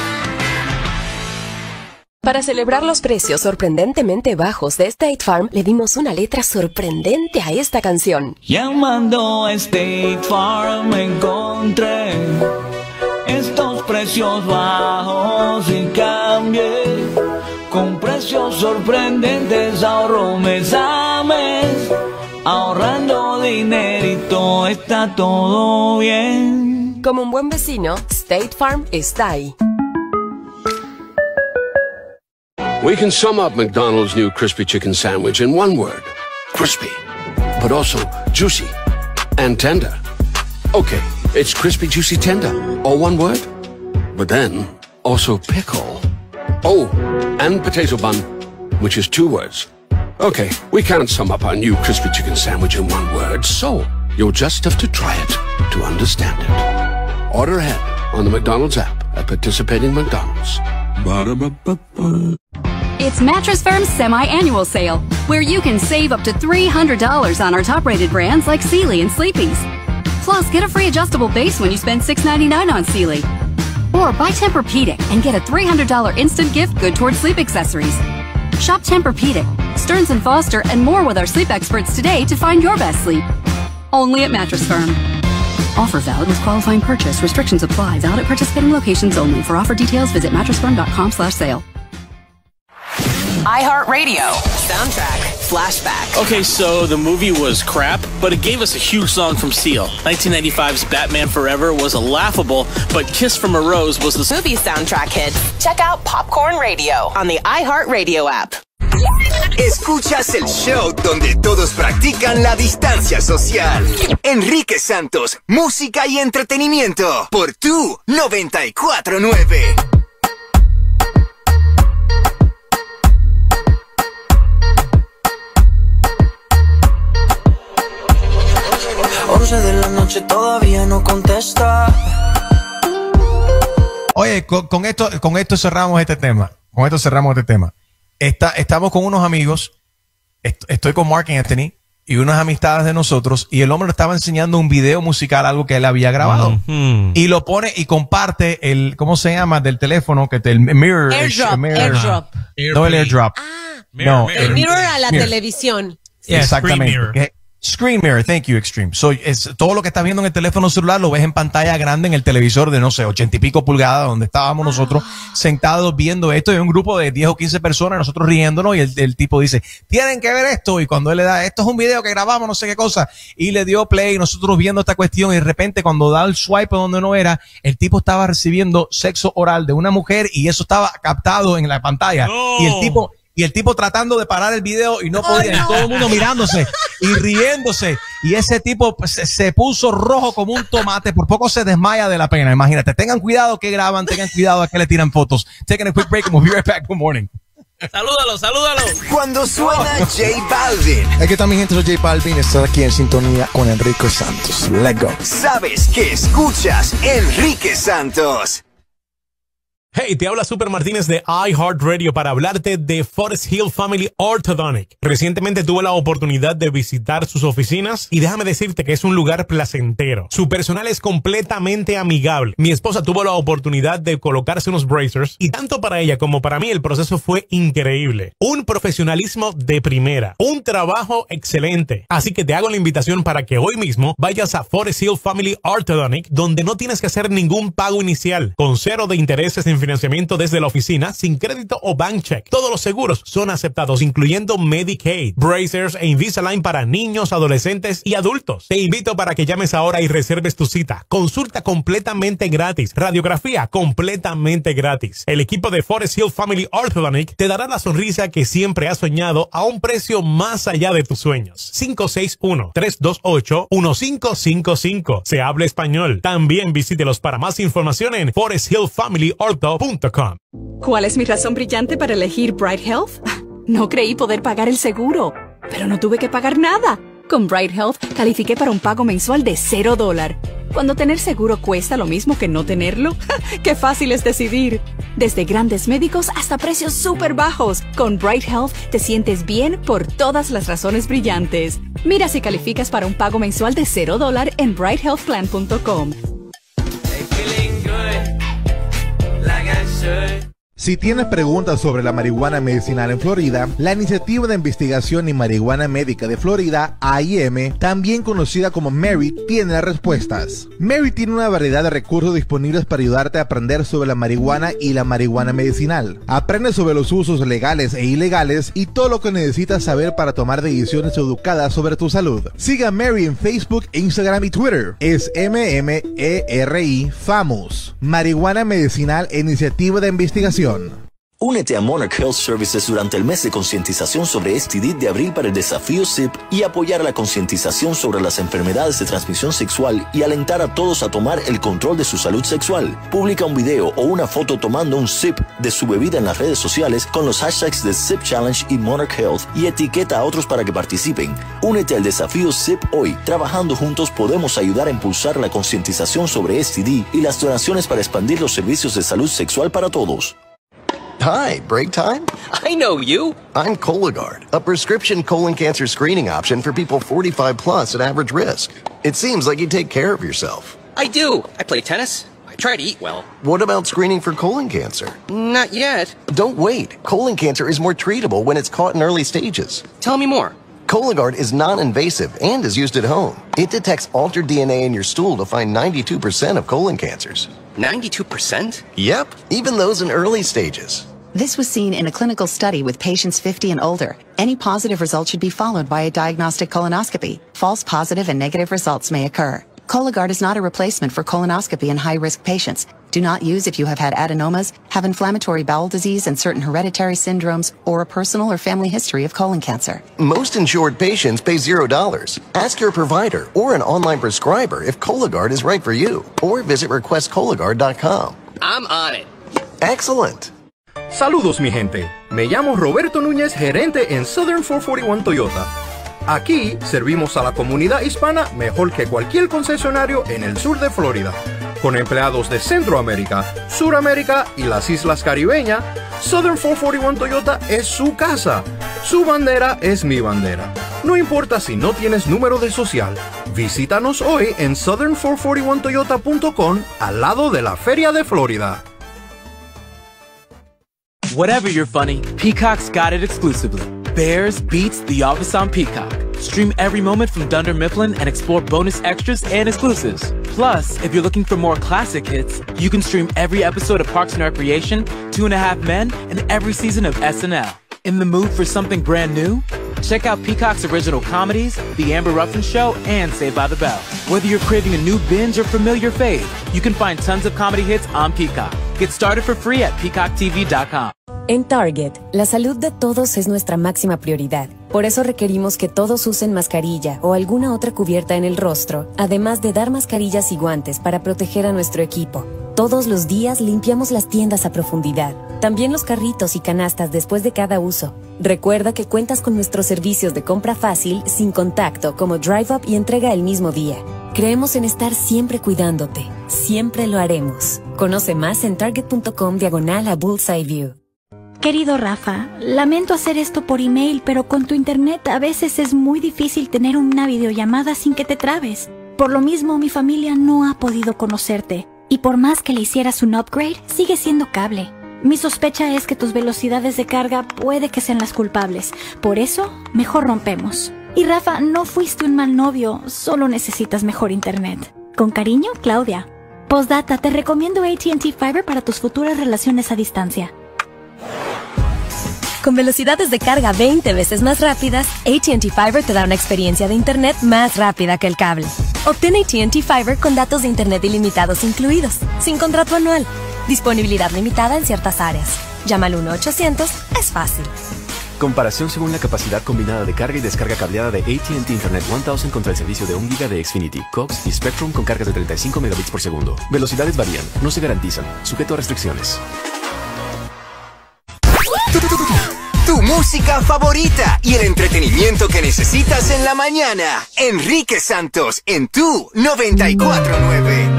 Para celebrar los precios sorprendentemente bajos de State Farm, le dimos una letra sorprendente a esta canción. Llamando a State Farm encontré estos precios bajos y cambié. Con precios sorprendentes ahorro mes a mes. Ahorrando dinerito está todo bien. Como un buen vecino, State Farm está ahí. We can sum up McDonald's new crispy chicken sandwich in one word. Crispy. But also juicy and tender. Okay, it's crispy, juicy, tender. All one word? But then, also pickle. Oh, and potato bun, which is two words. Okay, we can't sum up our new crispy chicken sandwich in one word, so you'll just have to try it to understand it. Order ahead on the McDonald's app at participating McDonald's. Ba-da-ba-ba-ba. It's Mattress Firm's semi-annual sale, where you can save up to three hundred dollars on our top-rated brands like Sealy and Sleepy's. Plus, get a free adjustable base when you spend six ninety-nine on Sealy. Or buy Tempur-Pedic and get a three hundred dollars instant gift good towards sleep accessories. Shop Tempur-Pedic, Stearns and Foster, and more with our sleep experts today to find your best sleep. Only at Mattress Firm. Offer valid with qualifying purchase. Restrictions apply. Valid at participating locations only. For offer details, visit mattress firm dot com slash sale. iHeartRadio. Soundtrack. Flashback. Okay, so the movie was crap, but it gave us a huge song from Seal. nineteen ninety-five's Batman Forever was a laughable, but Kiss from a Rose was the movie soundtrack hit. Check out Popcorn Radio on the iHeartRadio app. Escuchas el show donde todos practican la distancia social. Enrique Santos, música y entretenimiento por Tu noventa y cuatro nueve. once de la noche todavía no contesta. Oye, con, con esto con esto cerramos este tema. Con esto cerramos este tema. Está, estamos con unos amigos. Est estoy con Mark Anthony y unas amistades de nosotros. Y el hombre nos estaba enseñando un video musical, algo que él había grabado. Mm-hmm. Y lo pone y comparte el, ¿cómo se llama? Del teléfono, que te, el mirror. Airdrop. El mirror. Airdrop. No el airdrop. Ah, no, el, el mirror a la mirror. televisión. Yeah, exactamente. Screen mirror. Screen mirror, thank you, Extreme. So, es, todo lo que estás viendo en el teléfono celular lo ves en pantalla grande en el televisor de, no sé, ochenta y pico pulgadas, donde estábamos nosotros sentados viendo esto. Y un grupo de diez o quince personas, nosotros riéndonos, y el, el tipo dice, tienen que ver esto. Y cuando él le da, esto es un video que grabamos, no sé qué cosa, y le dio play, y nosotros viendo esta cuestión, y de repente cuando da el swipe donde no era, el tipo estaba recibiendo sexo oral de una mujer, y eso estaba captado en la pantalla. No. Y el tipo... Y el tipo tratando de parar el video y no podía. Oh, no. Y todo el mundo mirándose y riéndose. Y ese tipo pues, se, se puso rojo como un tomate. Por poco se desmaya de la pena. Imagínate. Tengan cuidado que graban. Tengan cuidado a que le tiran fotos. Taking a quick break and we'll be right back. Good morning. Salúdalo, salúdalo. Cuando suena J Balvin. Aquí está mi gente, soy J Balvin. Estás aquí en sintonía con Enrique Santos. Let's go. Sabes que escuchas Enrique Santos. Hey, te habla Super Martínez de iHeartRadio para hablarte de Forest Hill Family Orthodontic. Recientemente tuve la oportunidad de visitar sus oficinas y déjame decirte que es un lugar placentero. Su personal es completamente amigable. Mi esposa tuvo la oportunidad de colocarse unos bracers y tanto para ella como para mí el proceso fue increíble. Un profesionalismo de primera, un trabajo excelente. Así que te hago la invitación para que hoy mismo vayas a Forest Hill Family Orthodontic, donde no tienes que hacer ningún pago inicial, con cero de intereses en financiamiento desde la oficina, sin crédito o bank check. Todos los seguros son aceptados, incluyendo Medicaid, bracers e Invisalign para niños, adolescentes y adultos. Te invito para que llames ahora y reserves tu cita. Consulta completamente gratis. Radiografía completamente gratis. El equipo de Forest Hill Family Orthodontic te dará la sonrisa que siempre has soñado a un precio más allá de tus sueños. cinco seis uno, tres dos ocho, uno cinco cinco cinco. Se habla español. También visítelos para más información en forest hill family ortho punto com. ¿Cuál es mi razón brillante para elegir Bright Health? No creí poder pagar el seguro, pero no tuve que pagar nada. Con Bright Health califiqué para un pago mensual de cero dólar. Cuando tener seguro cuesta lo mismo que no tenerlo, ¡qué fácil es decidir! Desde grandes médicos hasta precios súper bajos, con Bright Health te sientes bien por todas las razones brillantes. Mira si calificas para un pago mensual de cero dólar en bright health plan punto com. Si tienes preguntas sobre la marihuana medicinal en Florida, la Iniciativa de Investigación y Marihuana Médica de Florida, I I M, también conocida como Mary, tiene las respuestas. Mary tiene una variedad de recursos disponibles para ayudarte a aprender sobre la marihuana y la marihuana medicinal. Aprende sobre los usos legales e ilegales y todo lo que necesitas saber para tomar decisiones educadas sobre tu salud. Siga a Mary en Facebook, Instagram y Twitter. Es M M E R I FAMOS. Marihuana Medicinal e Iniciativa de Investigación. Únete a Monarch Health Services durante el mes de concientización sobre S T D de abril para el desafío S I P y apoyar la concientización sobre las enfermedades de transmisión sexual y alentar a todos a tomar el control de su salud sexual. Publica un video o una foto tomando un sip de su bebida en las redes sociales con los hashtags de Sip Challenge y Monarch Health y etiqueta a otros para que participen. Únete al desafío S I P hoy. Trabajando juntos podemos ayudar a impulsar la concientización sobre S T D y las donaciones para expandir los servicios de salud sexual para todos. Hi, break time? I know you. I'm Cologuard, a prescription colon cancer screening option for people forty-five plus at average risk. It seems like you take care of yourself. I do. I play tennis. I try to eat well. What about screening for colon cancer? Not yet. Don't wait. Colon cancer is more treatable when it's caught in early stages. Tell me more. Cologuard is non-invasive and is used at home. It detects altered D N A in your stool to find ninety-two percent of colon cancers. ninety-two percent? Yep, even those in early stages. This was seen in a clinical study with patients fifty and older. Any positive result should be followed by a diagnostic colonoscopy. False positive and negative results may occur. Cologuard is not a replacement for colonoscopy in high-risk patients. Do not use if you have had adenomas, have inflammatory bowel disease and certain hereditary syndromes, or a personal or family history of colon cancer. Most insured patients pay zero dollars. Ask your provider or an online prescriber if Cologuard is right for you, or visit request cologuard dot com. I'm on it. Excellent. Saludos mi gente, me llamo Roberto Núñez, gerente en Southern cuatrocientos cuarenta y uno Toyota. Aquí servimos a la comunidad hispana mejor que cualquier concesionario en el sur de Florida. Con empleados de Centroamérica, Suramérica y las islas caribeñas, Southern cuatrocientos cuarenta y uno Toyota es su casa. Su bandera es mi bandera. No importa si no tienes número de social, visítanos hoy en southern cuatrocientos cuarenta y uno toyota punto com al lado de la Feria de Florida. Whatever you're funny, Peacock's got it exclusively. Bears beats The Office on Peacock. Stream every moment from Dunder Mifflin and explore bonus extras and exclusives. Plus, if you're looking for more classic hits, you can stream every episode of Parks and Recreation, Two and a Half Men, and every season of S N L. In the mood for something brand new? Check out Peacock's original comedies, The Amber Ruffin Show, and Saved by the Bell. Whether you're craving a new binge or familiar fave, you can find tons of comedy hits on Peacock. Get started for free at peacock t v dot com. En Target, la salud de todos es nuestra máxima prioridad. Por eso requerimos que todos usen mascarilla o alguna otra cubierta en el rostro, además de dar mascarillas y guantes para proteger a nuestro equipo. Todos los días limpiamos las tiendas a profundidad, también los carritos y canastas después de cada uso. Recuerda que cuentas con nuestros servicios de compra fácil, sin contacto, como Drive Up y entrega el mismo día. Creemos en estar siempre cuidándote. Siempre lo haremos. Conoce más en target punto com diagonal a Bullseye View. Querido Rafa, lamento hacer esto por email, pero con tu internet a veces es muy difícil tener una videollamada sin que te trabes. Por lo mismo, mi familia no ha podido conocerte, y por más que le hicieras un upgrade, sigue siendo cable. Mi sospecha es que tus velocidades de carga puede que sean las culpables, por eso, mejor rompemos. Y Rafa, no fuiste un mal novio, solo necesitas mejor internet. Con cariño, Claudia. Postdata, te recomiendo A T and T Fiber para tus futuras relaciones a distancia. Con velocidades de carga veinte veces más rápidas, A T and T Fiber te da una experiencia de internet más rápida que el cable. Obtén A T and T Fiber con datos de internet ilimitados incluidos, sin contrato anual. Disponibilidad limitada en ciertas áreas. Llama al uno ochocientos, es fácil. Comparación según la capacidad combinada de carga y descarga cableada de A T and T Internet mil contra el servicio de un giga de Xfinity, Cox y Spectrum con cargas de treinta y cinco megabits por segundo. Velocidades varían, no se garantizan, sujeto a restricciones. Tu música favorita y el entretenimiento que necesitas en la mañana. Enrique Santos en Tu noventa y cuatro nueve.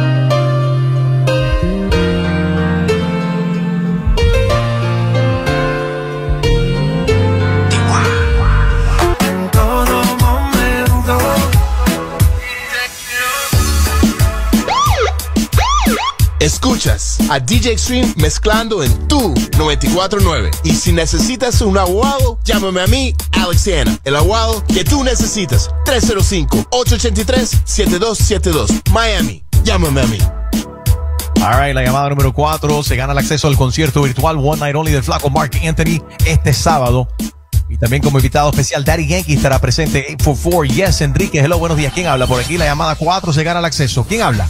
Escuchas a D J Extreme mezclando en Tu noventa y cuatro nueve. Y si necesitas un aguado, llámame a mí, Alexiana. El aguado que tú necesitas. tres cero cinco, ocho ocho tres, siete dos siete dos. Miami. Llámame a mí. Alright, la llamada número cuatro. Se gana el acceso al concierto virtual One Night Only del flaco Mark Anthony este sábado. Y también como invitado especial, Daddy Yankee estará presente. ocho cuatro cuatro. Yes, Enrique. Hello, buenos días. ¿Quién habla por aquí? La llamada cuatro se gana el acceso. ¿Quién habla?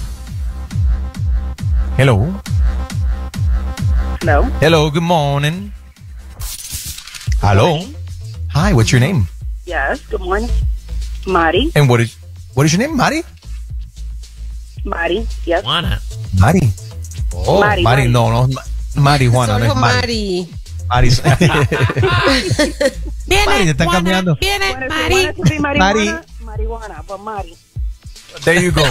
Hello. Hello. Hello, good morning. Hello. Hi, what's your name? Yes, good morning. Mari. And what is what is your name, Mari? Mari, yes. Juana. Mari. Oh, Mari, Mari, Mari. no, no, Marijuana, no es Mari. Mari. Viene, Mari, te están Juana, cambiando. Viene, Mari. Mari. Marihuana, marihuana, pues Mari. There you go.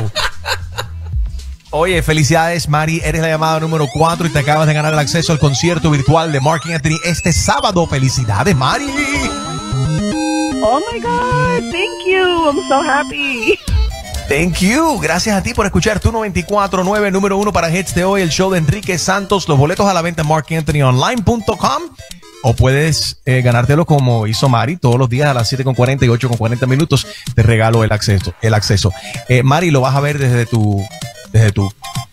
Oye, felicidades, Mari. Eres la llamada número cuatro y te acabas de ganar el acceso al concierto virtual de Mark Anthony este sábado. Felicidades, Mari. Oh my God, thank you. I'm so happy. Thank you. Gracias a ti por escuchar tu noventa y cuatro punto nueve, número uno para hits de hoy, el show de Enrique Santos. Los boletos a la venta en mark anthony online punto com. O puedes eh, ganártelo como hizo Mari todos los días a las siete con cuarenta y ocho con cuarenta minutos. Te regalo el acceso. El acceso. Eh, Mari, lo vas a ver desde tu, desde tu,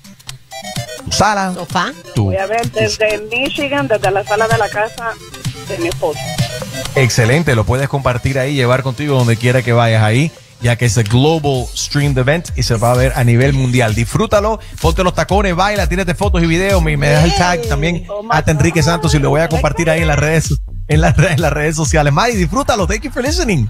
tu sala. ¿Sofá? Tu, Voy a ver desde Michigan, desde la sala de la casa de mi esposo. Excelente. Lo puedes compartir ahí, llevar contigo donde quiera que vayas ahí, ya que es el Global Streamed Event y se va a ver a nivel mundial. Disfrútalo, ponte los tacones, baila, tírate fotos y videos, me, me das el tag también a Enrique Santos y lo voy a compartir ahí en las redes, en las, en las redes sociales. Mari, disfrútalo. Thank you for listening.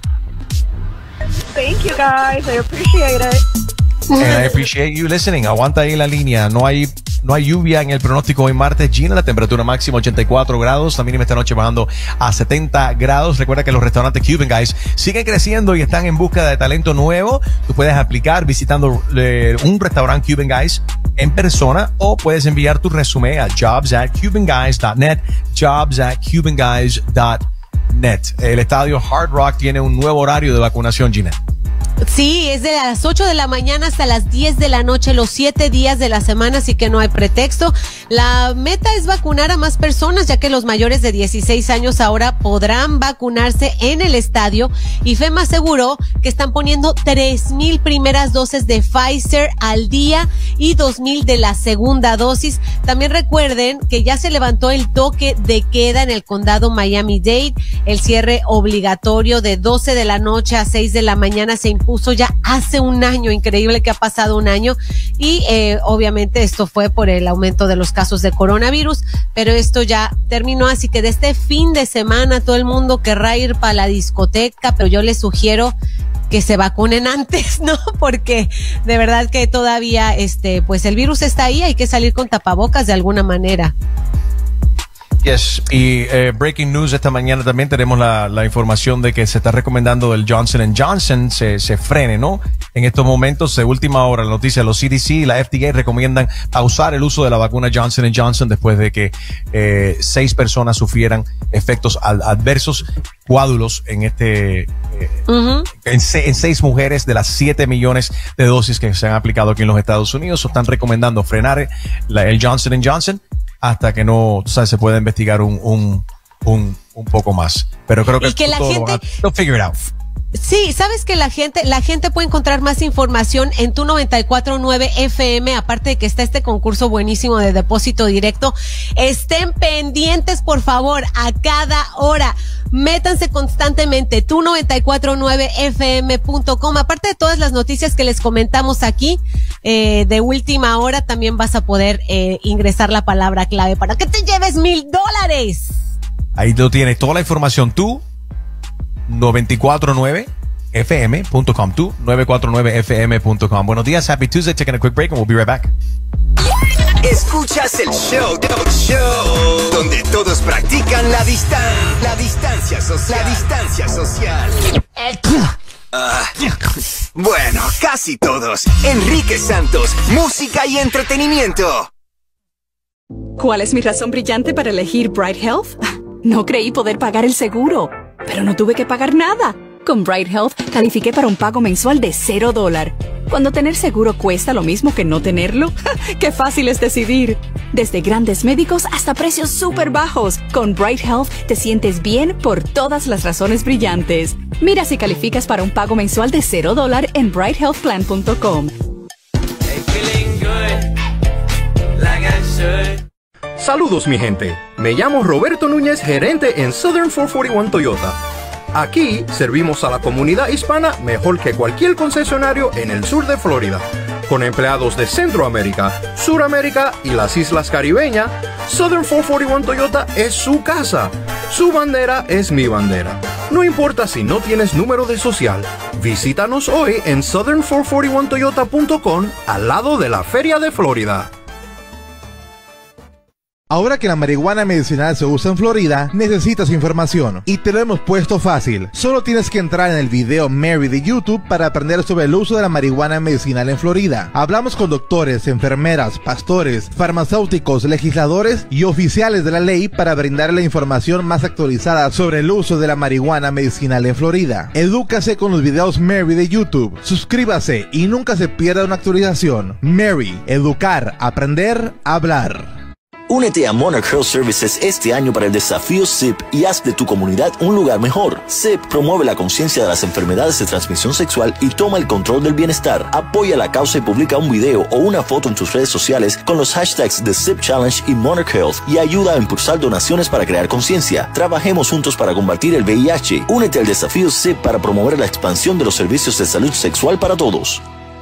Thank you guys, I appreciate it. And I appreciate you listening. Aguanta ahí la línea. No hay, no hay lluvia en el pronóstico hoy martes. Gina, la temperatura máxima ochenta y cuatro grados. La mínima esta noche bajando a setenta grados. Recuerda que los restaurantes Cuban Guys siguen creciendo y están en búsqueda de talento nuevo. Tú puedes aplicar visitando eh, un restaurante Cuban Guys en persona o puedes enviar tu resumen a jobs at cuban guys dot net. jobs at cuban guys dot net. El estadio Hard Rock tiene un nuevo horario de vacunación, Gina. Sí, es de las ocho de la mañana hasta las diez de la noche, los siete días de la semana, así que no hay pretexto. La meta es vacunar a más personas, ya que los mayores de dieciséis años ahora podrán vacunarse en el estadio. Y FEMA aseguró que están poniendo tres mil primeras dosis de Pfizer al día y dos mil de la segunda dosis. También recuerden que ya se levantó el toque de queda en el condado Miami-Dade. El cierre obligatorio de doce de la noche a seis de la mañana se impuso ya hace un año. Increíble que ha pasado un año y eh, obviamente esto fue por el aumento de los casos de coronavirus, pero esto ya terminó, así que de este fin de semana todo el mundo querrá ir para la discoteca, pero yo les sugiero que se vacunen antes, ¿no? Porque de verdad que todavía este pues el virus está ahí, hay que salir con tapabocas de alguna manera. Yes, y eh, breaking news esta mañana también tenemos la, la información de que se está recomendando el Johnson and Johnson se, se frene, ¿no? En estos momentos, de última hora, la noticia, los C D C y la F D A recomiendan pausar el uso de la vacuna Johnson and Johnson después de que eh, seis personas sufrieran efectos ad adversos, coágulos en este, eh, uh-huh. en, se, en seis mujeres de las siete millones de dosis que se han aplicado aquí en los Estados Unidos. O están recomendando frenar la, el Johnson and Johnson hasta que no, tú sabes, se pueda investigar un, un, un, un poco más. Pero creo que, y que la gente lo figure it out. Sí, sabes que la gente, la gente puede encontrar más información en tu noventa y cuatro punto nueve F M, aparte de que está este concurso buenísimo de depósito directo. Estén pendientes, por favor, a cada hora. Métanse constantemente, tu noventa y cuatro punto nueve F M punto com. Aparte de todas las noticias que les comentamos aquí, eh, de última hora, también vas a poder eh, ingresar la palabra clave para que te lleves mil dólares. Ahí lo tienes, toda la información, tú, noventa y cuatro punto nueve F M punto com, tú, noventa y cuatro punto nueve F M punto com. Buenos días, happy Tuesday, taking a quick break and we'll be right back. Escuchas el show, show donde todos practican la distancia, la distancia social, la distancia social. Uh, bueno, casi todos. Enrique Santos, música y entretenimiento. ¿Cuál es mi razón brillante para elegir Bright Health? No creí poder pagar el seguro, pero no tuve que pagar nada. Con Bright Health califiqué para un pago mensual de cero dólar. Cuando tener seguro cuesta lo mismo que no tenerlo, ¡qué fácil es decidir! Desde grandes médicos hasta precios súper bajos, con Bright Health te sientes bien por todas las razones brillantes. Mira si calificas para un pago mensual de cero dólar en bright health plan punto com. Saludos mi gente, me llamo Roberto Núñez, gerente en Southern cuatrocientos cuarenta y uno Toyota. Aquí servimos a la comunidad hispana mejor que cualquier concesionario en el sur de Florida. Con empleados de Centroamérica, Suramérica y las islas caribeñas, Southern cuatrocientos cuarenta y uno Toyota es su casa. Su bandera es mi bandera. No importa si no tienes número de social, visítanos hoy en southern cuatrocientos cuarenta y uno toyota punto com al lado de la Feria de Florida. Ahora que la marihuana medicinal se usa en Florida, necesitas información y te lo hemos puesto fácil. Solo tienes que entrar en el video Mary de YouTube para aprender sobre el uso de la marihuana medicinal en Florida. Hablamos con doctores, enfermeras, pastores, farmacéuticos, legisladores y oficiales de la ley para brindar la información más actualizada sobre el uso de la marihuana medicinal en Florida. Edúcase con los videos Mary de YouTube. Suscríbase y nunca se pierda una actualización. Mary, educar, aprender, hablar. Únete a Monarch Health Services este año para el desafío S I P y haz de tu comunidad un lugar mejor. S I P promueve la conciencia de las enfermedades de transmisión sexual y toma el control del bienestar. Apoya la causa y publica un video o una foto en tus redes sociales con los hashtags de S I P Challenge y Monarch Health y ayuda a impulsar donaciones para crear conciencia. Trabajemos juntos para combatir el V I H. Únete al desafío S I P para promover la expansión de los servicios de salud sexual para todos.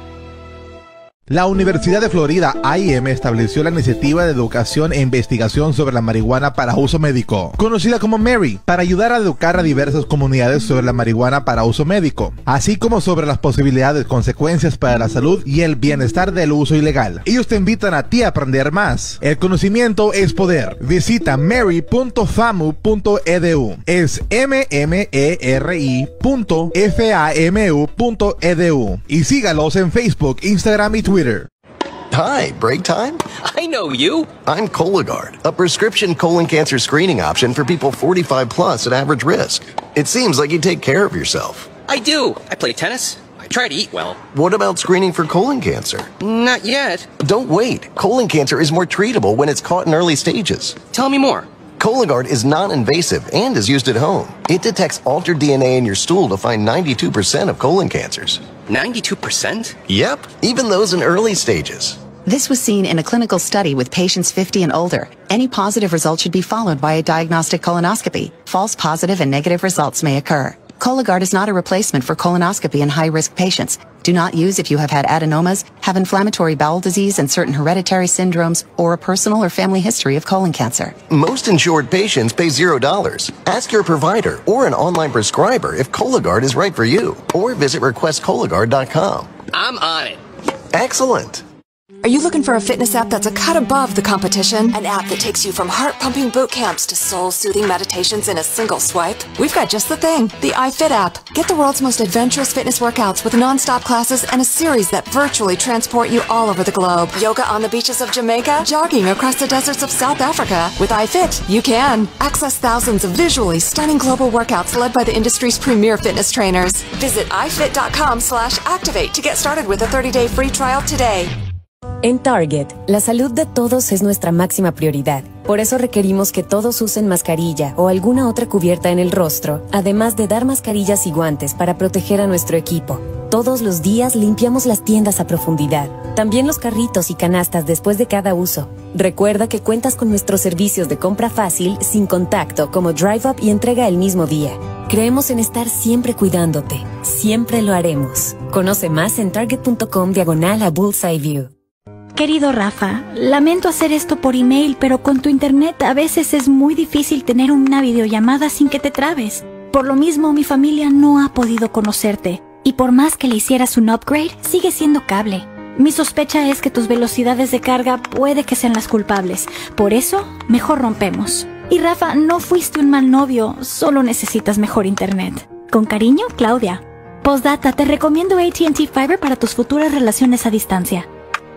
La Universidad de Florida I M estableció la iniciativa de educación e investigación sobre la marihuana para uso médico, conocida como Mary, para ayudar a educar a diversas comunidades sobre la marihuana para uso médico, así como sobre las posibilidades, consecuencias para la salud y el bienestar del uso ilegal. Ellos te invitan a ti a aprender más. El conocimiento es poder. Visita mary punto famu punto e d u. Es m m e r i punto f a m u punto e d u y sígalos en Facebook, Instagram y Twitter. Twitter. Hi, break time? I know you. I'm Cologuard, a prescription colon cancer screening option for people forty-five plus at average risk. It seems like you take care of yourself. I do. I play tennis. I try to eat well. What about screening for colon cancer? Not yet. Don't wait. Colon cancer is more treatable when it's caught in early stages. Tell me more. Cologuard is non-invasive and is used at home. It detects altered D N A in your stool to find ninety-two percent of colon cancers. ninety-two percent? Yep, even those in early stages. This was seen in a clinical study with patients fifty and older. Any positive result should be followed by a diagnostic colonoscopy. False positive and negative results may occur. Cologuard is not a replacement for colonoscopy in high-risk patients. Do not use if you have had adenomas, have inflammatory bowel disease and certain hereditary syndromes, or a personal or family history of colon cancer. Most insured patients pay zero dollars. Ask your provider or an online prescriber if Cologuard is right for you, or visit request cologuard dot com. I'm on it. Excellent. Are you looking for a fitness app that's a cut above the competition? An app that takes you from heart-pumping boot camps to soul-soothing meditations in a single swipe? We've got just the thing, the iFit app. Get the world's most adventurous fitness workouts with non-stop classes and a series that virtually transport you all over the globe. Yoga on the beaches of Jamaica? Jogging across the deserts of South Africa? With iFit, you can. Access thousands of visually stunning global workouts led by the industry's premier fitness trainers. Visit ifit.com slash activate to get started with a thirty-day free trial today. En Target, la salud de todos es nuestra máxima prioridad. Por eso requerimos que todos usen mascarilla o alguna otra cubierta en el rostro, además de dar mascarillas y guantes para proteger a nuestro equipo. Todos los días limpiamos las tiendas a profundidad, también los carritos y canastas después de cada uso. Recuerda que cuentas con nuestros servicios de compra fácil, sin contacto, como Drive Up y entrega el mismo día. Creemos en estar siempre cuidándote. Siempre lo haremos. Conoce más en target.com diagonal a Bullseye View. Querido Rafa, lamento hacer esto por email, pero con tu internet a veces es muy difícil tener una videollamada sin que te trabes. Por lo mismo, mi familia no ha podido conocerte, y por más que le hicieras un upgrade, sigue siendo cable. Mi sospecha es que tus velocidades de carga puede que sean las culpables. Por eso, mejor rompemos. Y Rafa, no fuiste un mal novio, solo necesitas mejor internet. Con cariño, Claudia. Postdata, te recomiendo A T and T Fiber para tus futuras relaciones a distancia.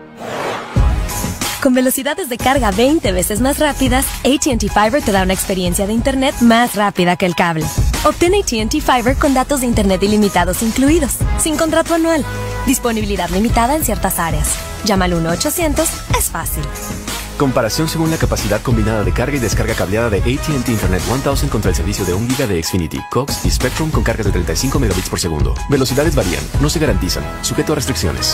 Con velocidades de carga veinte veces más rápidas, A T and T Fiber te da una experiencia de internet más rápida que el cable. Obtén A T and T Fiber con datos de internet ilimitados incluidos, sin contrato anual. Disponibilidad limitada en ciertas áreas. Llama al uno ochocientos, es fácil. Comparación según la capacidad combinada de carga y descarga cableada de A T and T Internet mil contra el servicio de un giga de Xfinity, Cox y Spectrum con carga de treinta y cinco megabits por segundo. Velocidades varían, no se garantizan, sujeto a restricciones.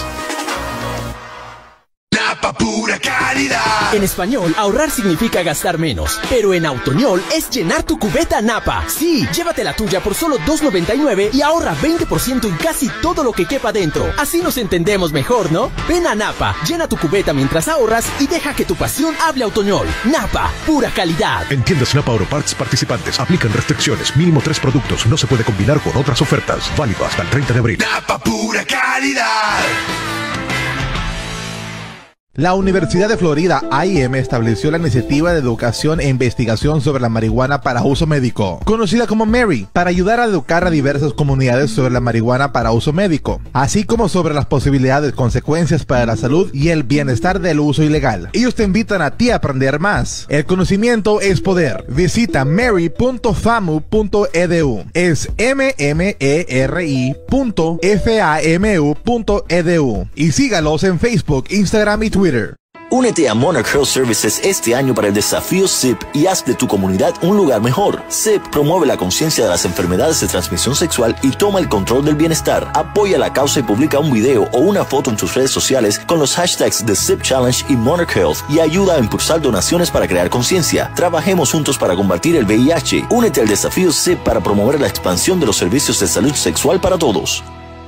Pura calidad. En español, ahorrar significa gastar menos, pero en Autoñol es llenar tu cubeta Napa. Sí, llévate la tuya por solo dos noventa y nueve y ahorra veinte por ciento en casi todo lo que quepa dentro. Así nos entendemos mejor, ¿no? Ven a Napa, llena tu cubeta mientras ahorras y deja que tu pasión hable Autoñol. Napa, pura calidad. En tiendas Napa Auto Parts participantes aplican restricciones, mínimo tres productos, no se puede combinar con otras ofertas. Válido hasta el treinta de abril. Napa, pura calidad. La Universidad de Florida, I M, estableció la iniciativa de educación e investigación sobre la marihuana para uso médico, conocida como Mary, para ayudar a educar a diversas comunidades sobre la marihuana para uso médico, así como sobre las posibilidades, consecuencias para la salud y el bienestar del uso ilegal. Ellos te invitan a ti a aprender más. El conocimiento es poder. Visita mary punto famu punto e d u. Es m m e r i punto f a m u punto e d u y sígalos en Facebook, Instagram y Twitter. Únete a Monarch Health Services este año para el desafío S I P y haz de tu comunidad un lugar mejor. S I P promueve la conciencia de las enfermedades de transmisión sexual y toma el control del bienestar. Apoya la causa y publica un video o una foto en tus redes sociales con los hashtags The S I P Challenge y Monarch Health y ayuda a impulsar donaciones para crear conciencia. Trabajemos juntos para combatir el V I H. Únete al desafío S I P para promover la expansión de los servicios de salud sexual para todos.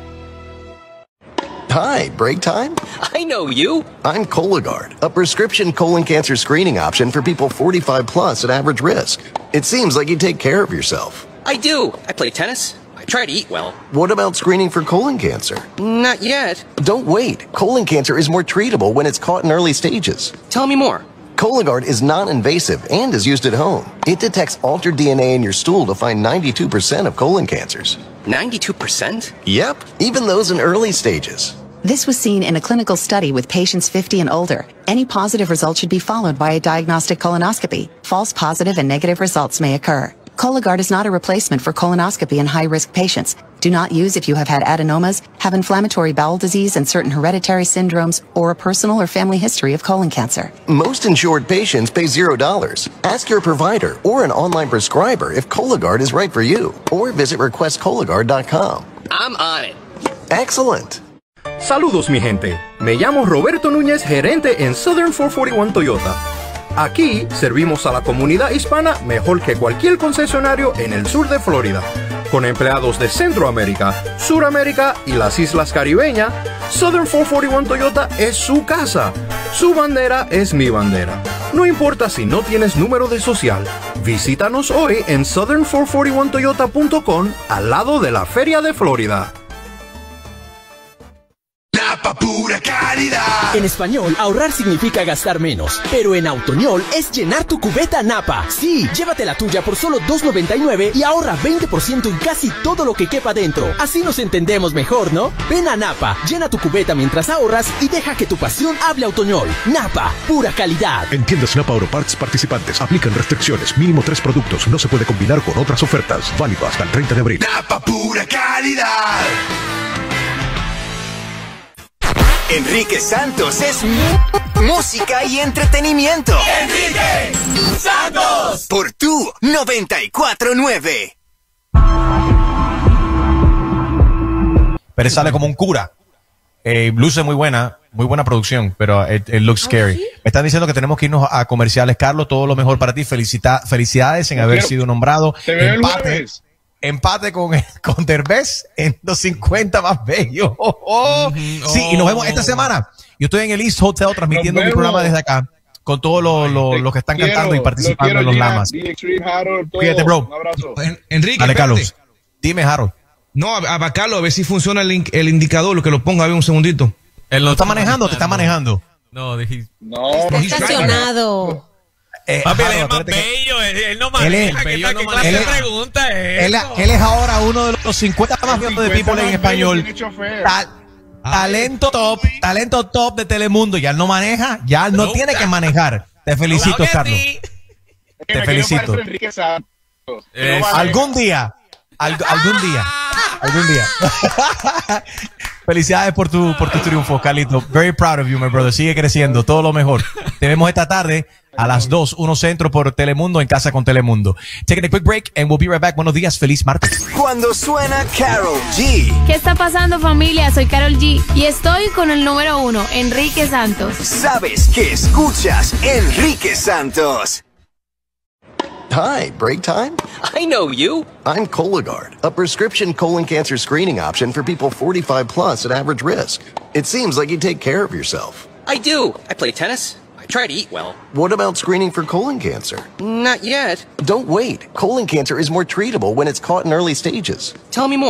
Hi, break time? I know you. I'm Cologuard, a prescription colon cancer screening option for people forty-five plus at average risk. It seems like you take care of yourself. I do. I play tennis. I try to eat well. What about screening for colon cancer? Not yet. Don't wait. Colon cancer is more treatable when it's caught in early stages. Tell me more. Cologuard is non-invasive and is used at home. It detects altered D N A in your stool to find ninety-two percent of colon cancers. ninety-two percent? Yep, even those in early stages. This was seen in a clinical study with patients fifty and older. Any positive result should be followed by a diagnostic colonoscopy. False positive and negative results may occur. Cologuard is not a replacement for colonoscopy in high-risk patients. Do not use if you have had adenomas, have inflammatory bowel disease and certain hereditary syndromes, or a personal or family history of colon cancer. Most insured patients pay zero dollars. Ask your provider or an online prescriber if Cologuard is right for you, or visit request cologuard dot com. I'm on it. Excellent. Saludos mi gente, me llamo Roberto Núñez, gerente en Southern cuatrocientos cuarenta y uno Toyota. Aquí servimos a la comunidad hispana mejor que cualquier concesionario en el sur de Florida. Con empleados de Centroamérica, Suramérica y las islas caribeñas, Southern cuatrocientos cuarenta y uno Toyota es su casa. Su bandera es mi bandera. No importa si no tienes número de social, visítanos hoy en southern cuatrocientos cuarenta y uno toyota punto com al lado de la Feria de Florida. Napa pura calidad. En español, ahorrar significa gastar menos, pero en Autoñol es llenar tu cubeta Napa. Sí, llévate la tuya por solo dos noventa y nueve y ahorra veinte por ciento en casi todo lo que quepa dentro. Así nos entendemos mejor, ¿no? Ven a Napa, llena tu cubeta mientras ahorras y deja que tu pasión hable Autoñol. Napa, pura calidad. En tiendas Napa Auto Parts participantes aplican restricciones. Mínimo tres productos. No se puede combinar con otras ofertas. Válido hasta el treinta de abril. Napa pura calidad. Enrique Santos es música y entretenimiento. ¡Enrique Santos! Por Tu noventa y cuatro nueve. Pero sale como un cura. Eh, luce muy buena, muy buena producción, pero it, it looks scary. ¿Sí? Me están diciendo que tenemos que irnos a comerciales. Carlos, todo lo mejor para ti. Felicita, felicidades en haber sido nombrado. Te veo el empate, jueves. empate con, con Derbez en los cincuenta más bellos. Oh, oh. Mm-hmm. Sí, y nos vemos Oh. esta semana. Yo estoy en el East Hotel transmitiendo mi programa desde acá con todos los lo, lo que están Quiero, cantando y participando lo en los quiero, Lamas. D Extreme, Harold, todo. Cuídate, bro. Un abrazo. En- Enrique, Dale, espérate. Carlos. Dime, Harold. No, a, a Carlos, a ver si funciona el, in- el indicador, lo que lo ponga, a ver un segundito. ¿Él lo está manejando o te está manejando? No, dije. No, Está estacionado. Eh, Papi, él Harold, es más acuérdate que- bello, él, él no Él es- maneja. ¿Qué, bello tal- no qué maneja. clase de Él es- pregunta es Él, eso? él es ahora uno de los cincuenta más bellos de People en español. Tiene chofer. Ta- talento top, talento top de Telemundo. Ya él no maneja, ya él no Nunca. tiene que manejar. Te felicito, Claro que Carlos. sí. Que te me quiero felicito. parecer Enrique Santos. Eh, No vale. Algún día, al- algún día, algún día. Felicidades por tu, por tu triunfo, Carlito. Very proud of you, my brother. Sigue creciendo, todo lo mejor. Te vemos esta tarde a las dos, uno centro por Telemundo, en Casa con Telemundo. Taking a quick break and we'll be right back. Buenos días, feliz martes. Cuando suena Karol G, ¿Qué está pasando, familia? Soy Karol G y estoy con el número uno, Enrique Santos. sabes que escuchas Enrique Santos. Hi, break time? I know you. I'm Cologuard, a prescription colon cancer screening option for people forty-five plus at average risk. It seems like you take care of yourself. I do. I play tennis. I try to eat well. What about screening for colon cancer? Not yet. Don't wait. Colon cancer is more treatable when it's caught in early stages. Tell me more.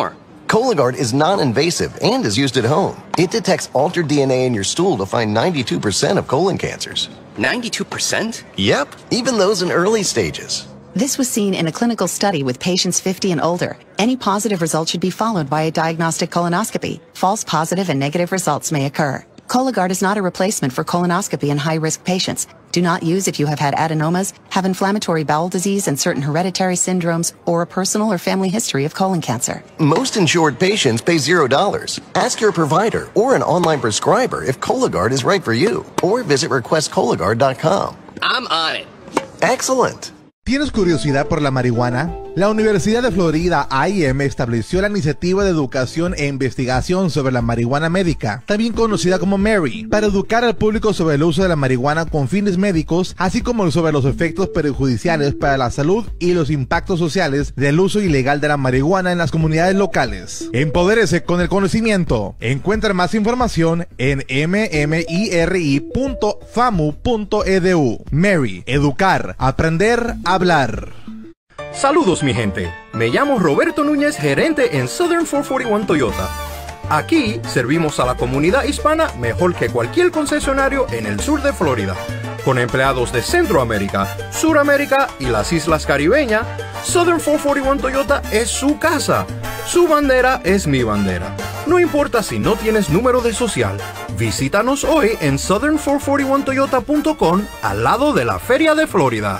Cologuard is non-invasive and is used at home. It detects altered D N A in your stool to find ninety-two percent of colon cancers. ninety-two percent? Yep, even those in early stages. This was seen in a clinical study with patients fifty and older. Any positive result should be followed by a diagnostic colonoscopy. False positive and negative results may occur. Cologuard is not a replacement for colonoscopy in high-risk patients. Do not use if you have had adenomas, have inflammatory bowel disease and certain hereditary syndromes, or a personal or family history of colon cancer. Most insured patients pay zero dollars. Ask your provider or an online prescriber if Cologuard is right for you, or visit request cologuard dot com. I'm on it. Excellent. ¿Tienes curiosidad por la marihuana? La Universidad de Florida, I M, estableció la Iniciativa de Educación e Investigación sobre la Marihuana Médica, también conocida como Mary, para educar al público sobre el uso de la marihuana con fines médicos, así como sobre los efectos perjudiciales para la salud y los impactos sociales del uso ilegal de la marihuana en las comunidades locales. Empodérese con el conocimiento. Encuentra más información en m m i r i punto famu punto e d u. Mary, educar, aprender, hablar. Saludos mi gente, me llamo Roberto Núñez, gerente en Southern cuatrocientos cuarenta y uno Toyota. Aquí servimos a la comunidad hispana mejor que cualquier concesionario en el sur de Florida. Con empleados de Centroamérica, Suramérica y las islas caribeñas, Southern cuatrocientos cuarenta y uno Toyota es su casa. Su bandera es mi bandera. No importa si no tienes número de social, visítanos hoy en southern cuatrocientos cuarenta y uno toyota punto com al lado de la Feria de Florida.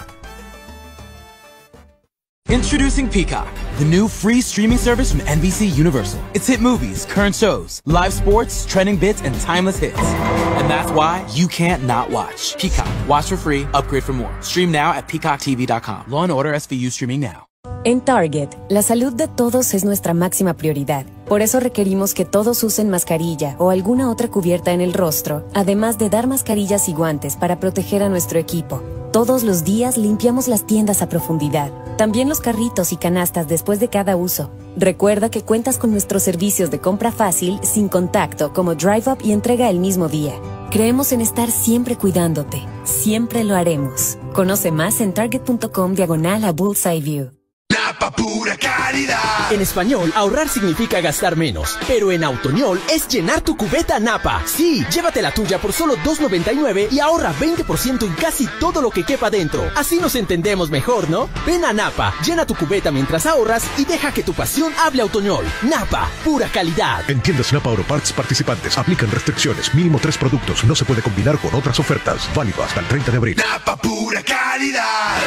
Introducing Peacock, the new free streaming service from N B C Universal. It's hit movies, current shows, live sports, trending bits, and timeless hits. And that's why you can't not watch. Peacock. Watch for free, upgrade for more. Stream now at peacock t v dot com. Law and Order S V U streaming now. En Target, la salud de todos es nuestra máxima prioridad. Por eso requerimos que todos usen mascarilla o alguna otra cubierta en el rostro, además de dar mascarillas y guantes para proteger a nuestro equipo. Todos los días limpiamos las tiendas a profundidad, también los carritos y canastas después de cada uso. Recuerda que cuentas con nuestros servicios de compra fácil, sin contacto, como Drive Up y entrega el mismo día. Creemos en estar siempre cuidándote. Siempre lo haremos. Conoce más en target punto com diagonal a Bullseye View. Napa pura calidad. En español, ahorrar significa gastar menos, pero en Autoñol es llenar tu cubeta Napa. Sí, llévate la tuya por solo dos noventa y nueve y ahorra veinte por ciento en casi todo lo que quepa dentro. Así nos entendemos mejor, ¿no? Ven a Napa, llena tu cubeta mientras ahorras y deja que tu pasión hable Autoñol. Napa, pura calidad. En tiendas Napa Auto Parts participantes aplican restricciones. Mínimo tres productos. No se puede combinar con otras ofertas. Válido hasta el treinta de abril. Napa pura calidad.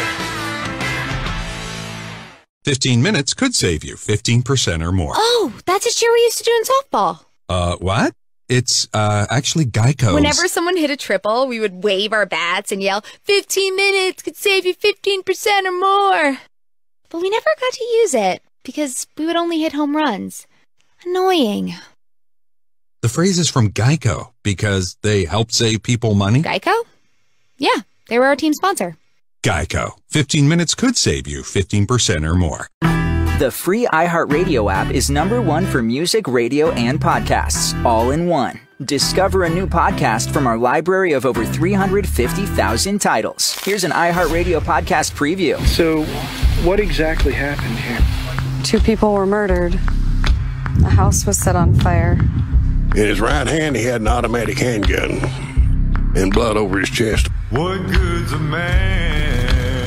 fifteen minutes could save you fifteen percent or more. Oh, that's a cheer we used to do in softball. Uh, what? It's, uh, actually Geico. Whenever someone hit a triple, we would wave our bats and yell, fifteen minutes could save you fifteen percent or more. But we never got to use it because we would only hit home runs. Annoying. The phrase is from Geico because they help save people money. Geico? Yeah, they were our team sponsor. Geico. fifteen minutes could save you fifteen percent or more. The free iHeartRadio app is number one for music, radio, and podcasts, all in one. Discover a new podcast from our library of over three hundred fifty thousand titles. Here's an iHeartRadio podcast preview. So, what exactly happened here? Two people were murdered. The house was set on fire. In his right hand, he had an automatic handgun and blood over his chest. What good's a man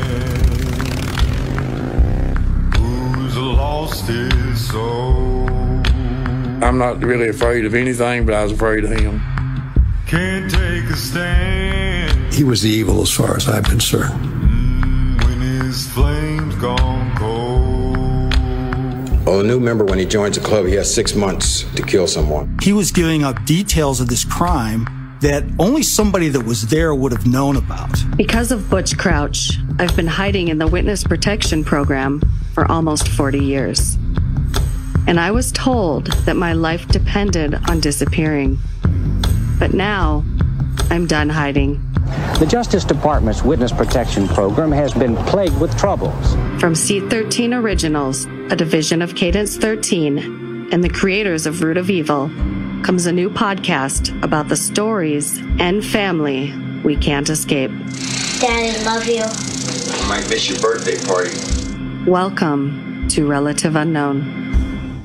who's lost his soul? I'm not really afraid of anything, but I was afraid of him. Can't take a stand. He was the evil as far as I'm concerned. Mm, when his flames gone cold. Well, a new member, when he joins a club, he has six months to kill someone. He was giving up details of this crime that only somebody that was there would have known about. Because of Butch Crouch, I've been hiding in the Witness Protection Program for almost forty years. And I was told that my life depended on disappearing. But now, I'm done hiding. The Justice Department's Witness Protection Program has been plagued with troubles. From C thirteen Originals, a division of Cadence thirteen, and the creators of Root of Evil, comes a new podcast about the stories and family we can't escape. Daddy, love you. I might miss your birthday party. Welcome to Relative Unknown.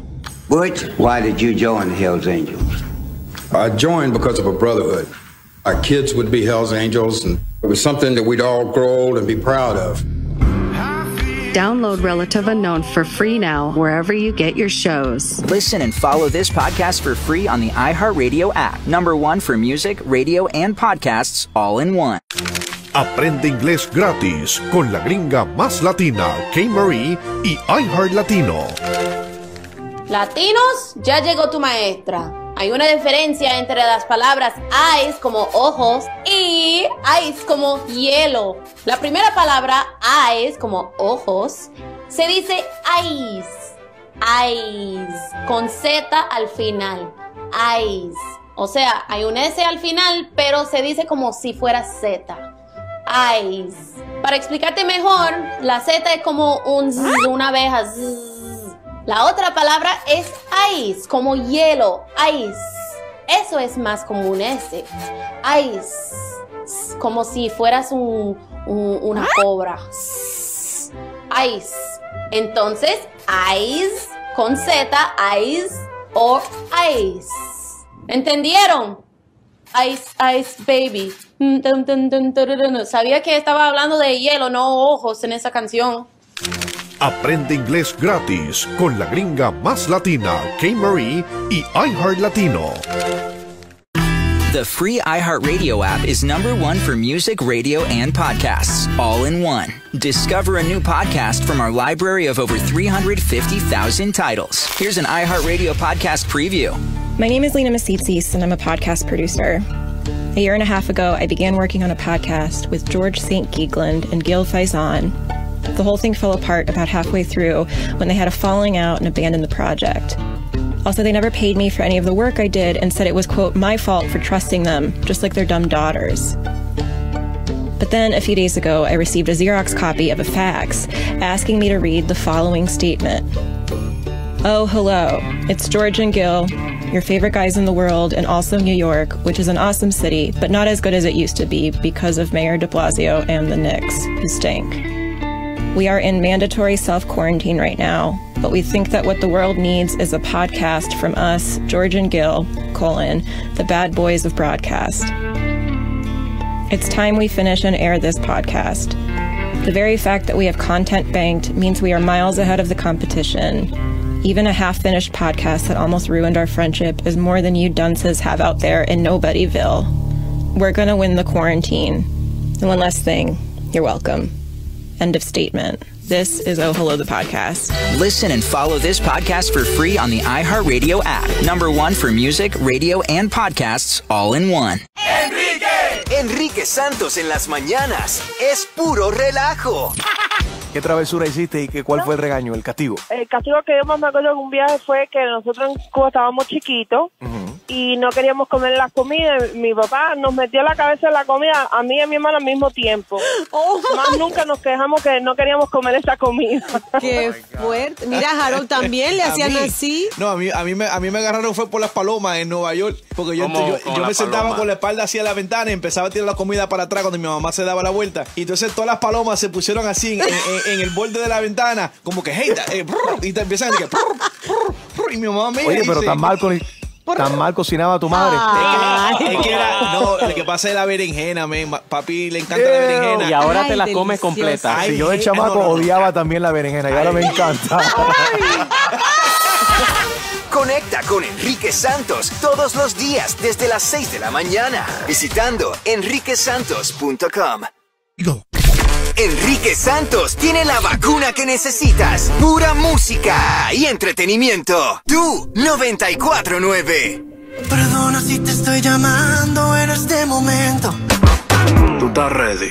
Butch, why did you join the Hells Angels? I joined because of a brotherhood. Our kids would be Hells Angels, and it was something that we'd all grow old and be proud of. Download Relative Unknown for free now, wherever you get your shows. Listen and follow this podcast for free on the iHeartRadio app. Number one for music, radio, and podcasts all in one. Aprende inglés gratis con la gringa más latina, K-Marie y iHeart Latino. Latinos, ya llegó tu maestra. Hay una diferencia entre las palabras ice como ojos y ice como hielo. La primera palabra ice como ojos se dice ice, ice, con Z al final, ice. O sea, hay un S al final, pero se dice como si fuera Z, ice. Para explicarte mejor, la Z es como un zzz, una abeja, zzz. La otra palabra es ice, como hielo, ice. Eso es más como un S. Ice, como si fueras un, un, una cobra. Ice. Entonces, ice con Z, ice o ice. ¿Entendieron? Ice, ice, baby. Sabía que estaba hablando de hielo, no ojos en esa canción. Aprende inglés gratis con la gringa más latina, K-Marie y iHeart Latino. The free iHeartRadio app is number one for music, radio, and podcasts, all in one. Discover a new podcast from our library of over three hundred fifty thousand titles. Here's an iHeartRadio podcast preview. My name is Lena Masitsis, and I'm a podcast producer. A year and a half ago, I began working on a podcast with George Saint Geegland and Gil Faison. The whole thing fell apart about halfway through when they had a falling out and abandoned the project. Also, they never paid me for any of the work I did and said it was, quote, my fault for trusting them, just like their dumb daughters. But then, a few days ago, I received a Xerox copy of a fax asking me to read the following statement. Oh, hello. It's George and Gil, your favorite guys in the world, and also New York, which is an awesome city, but not as good as it used to be because of Mayor de Blasio and the Knicks, who stink. We are in mandatory self-quarantine right now, but we think that what the world needs is a podcast from us, George and Gil, colon, the bad boys of broadcast. It's time we finish and air this podcast. The very fact that we have content banked means we are miles ahead of the competition. Even a half-finished podcast that almost ruined our friendship is more than you dunces have out there in Nobodyville. We're gonna win the quarantine. And one last thing, you're welcome. End of statement. This is Oh Hello, the podcast. Listen and follow this podcast for free on the iHeartRadio app. Number one for music, radio, and podcasts all in one. Enrique! Enrique Santos en las mañanas. Es puro relajo. ¿Qué travesura hiciste y que, cuál fue el regaño, el castigo? El castigo que yo más me acuerdo de un viaje fue que nosotros en Cuba estábamos chiquitos uh-huh. y no queríamos comer las comidas. Mi papá nos metió la cabeza en la comida, a mí y a mi hermana al mismo tiempo. Oh, más nunca nos quejamos que no queríamos comer esa comida. Qué fuerte. Mira, Harold también le hacían mí, así. No, a mí, a, mí me, a mí me agarraron fue por las palomas en Nueva York. Porque yo, yo, yo, yo me sentaba paloma? con la espalda hacia la ventana y empezaba a tirar la comida para atrás cuando mi mamá se daba la vuelta. Y entonces todas las palomas se pusieron así en, en, en el borde de la ventana, como que hey, eh, brr, y te empiezan a decir que y mi mamá me Oye, pero tan mal, con, tan mal cocinaba tu madre. Ah, es, que, es que era, no, lo que pasa es la berenjena, man. Papi le encanta la berenjena. Y ahora Ay, te la deliciosa. comes completa. Si sí, yo de chamaco no, no, odiaba también la berenjena y ahora me encanta. Conecta con Enrique Santos todos los días desde las seis de la mañana visitando enrique santos punto com. No. Enrique Santos tiene la vacuna que necesitas. Pura música y entretenimiento. Tú, noventa y cuatro nueve. Perdona si te estoy llamando en este momento. Tú estás ready.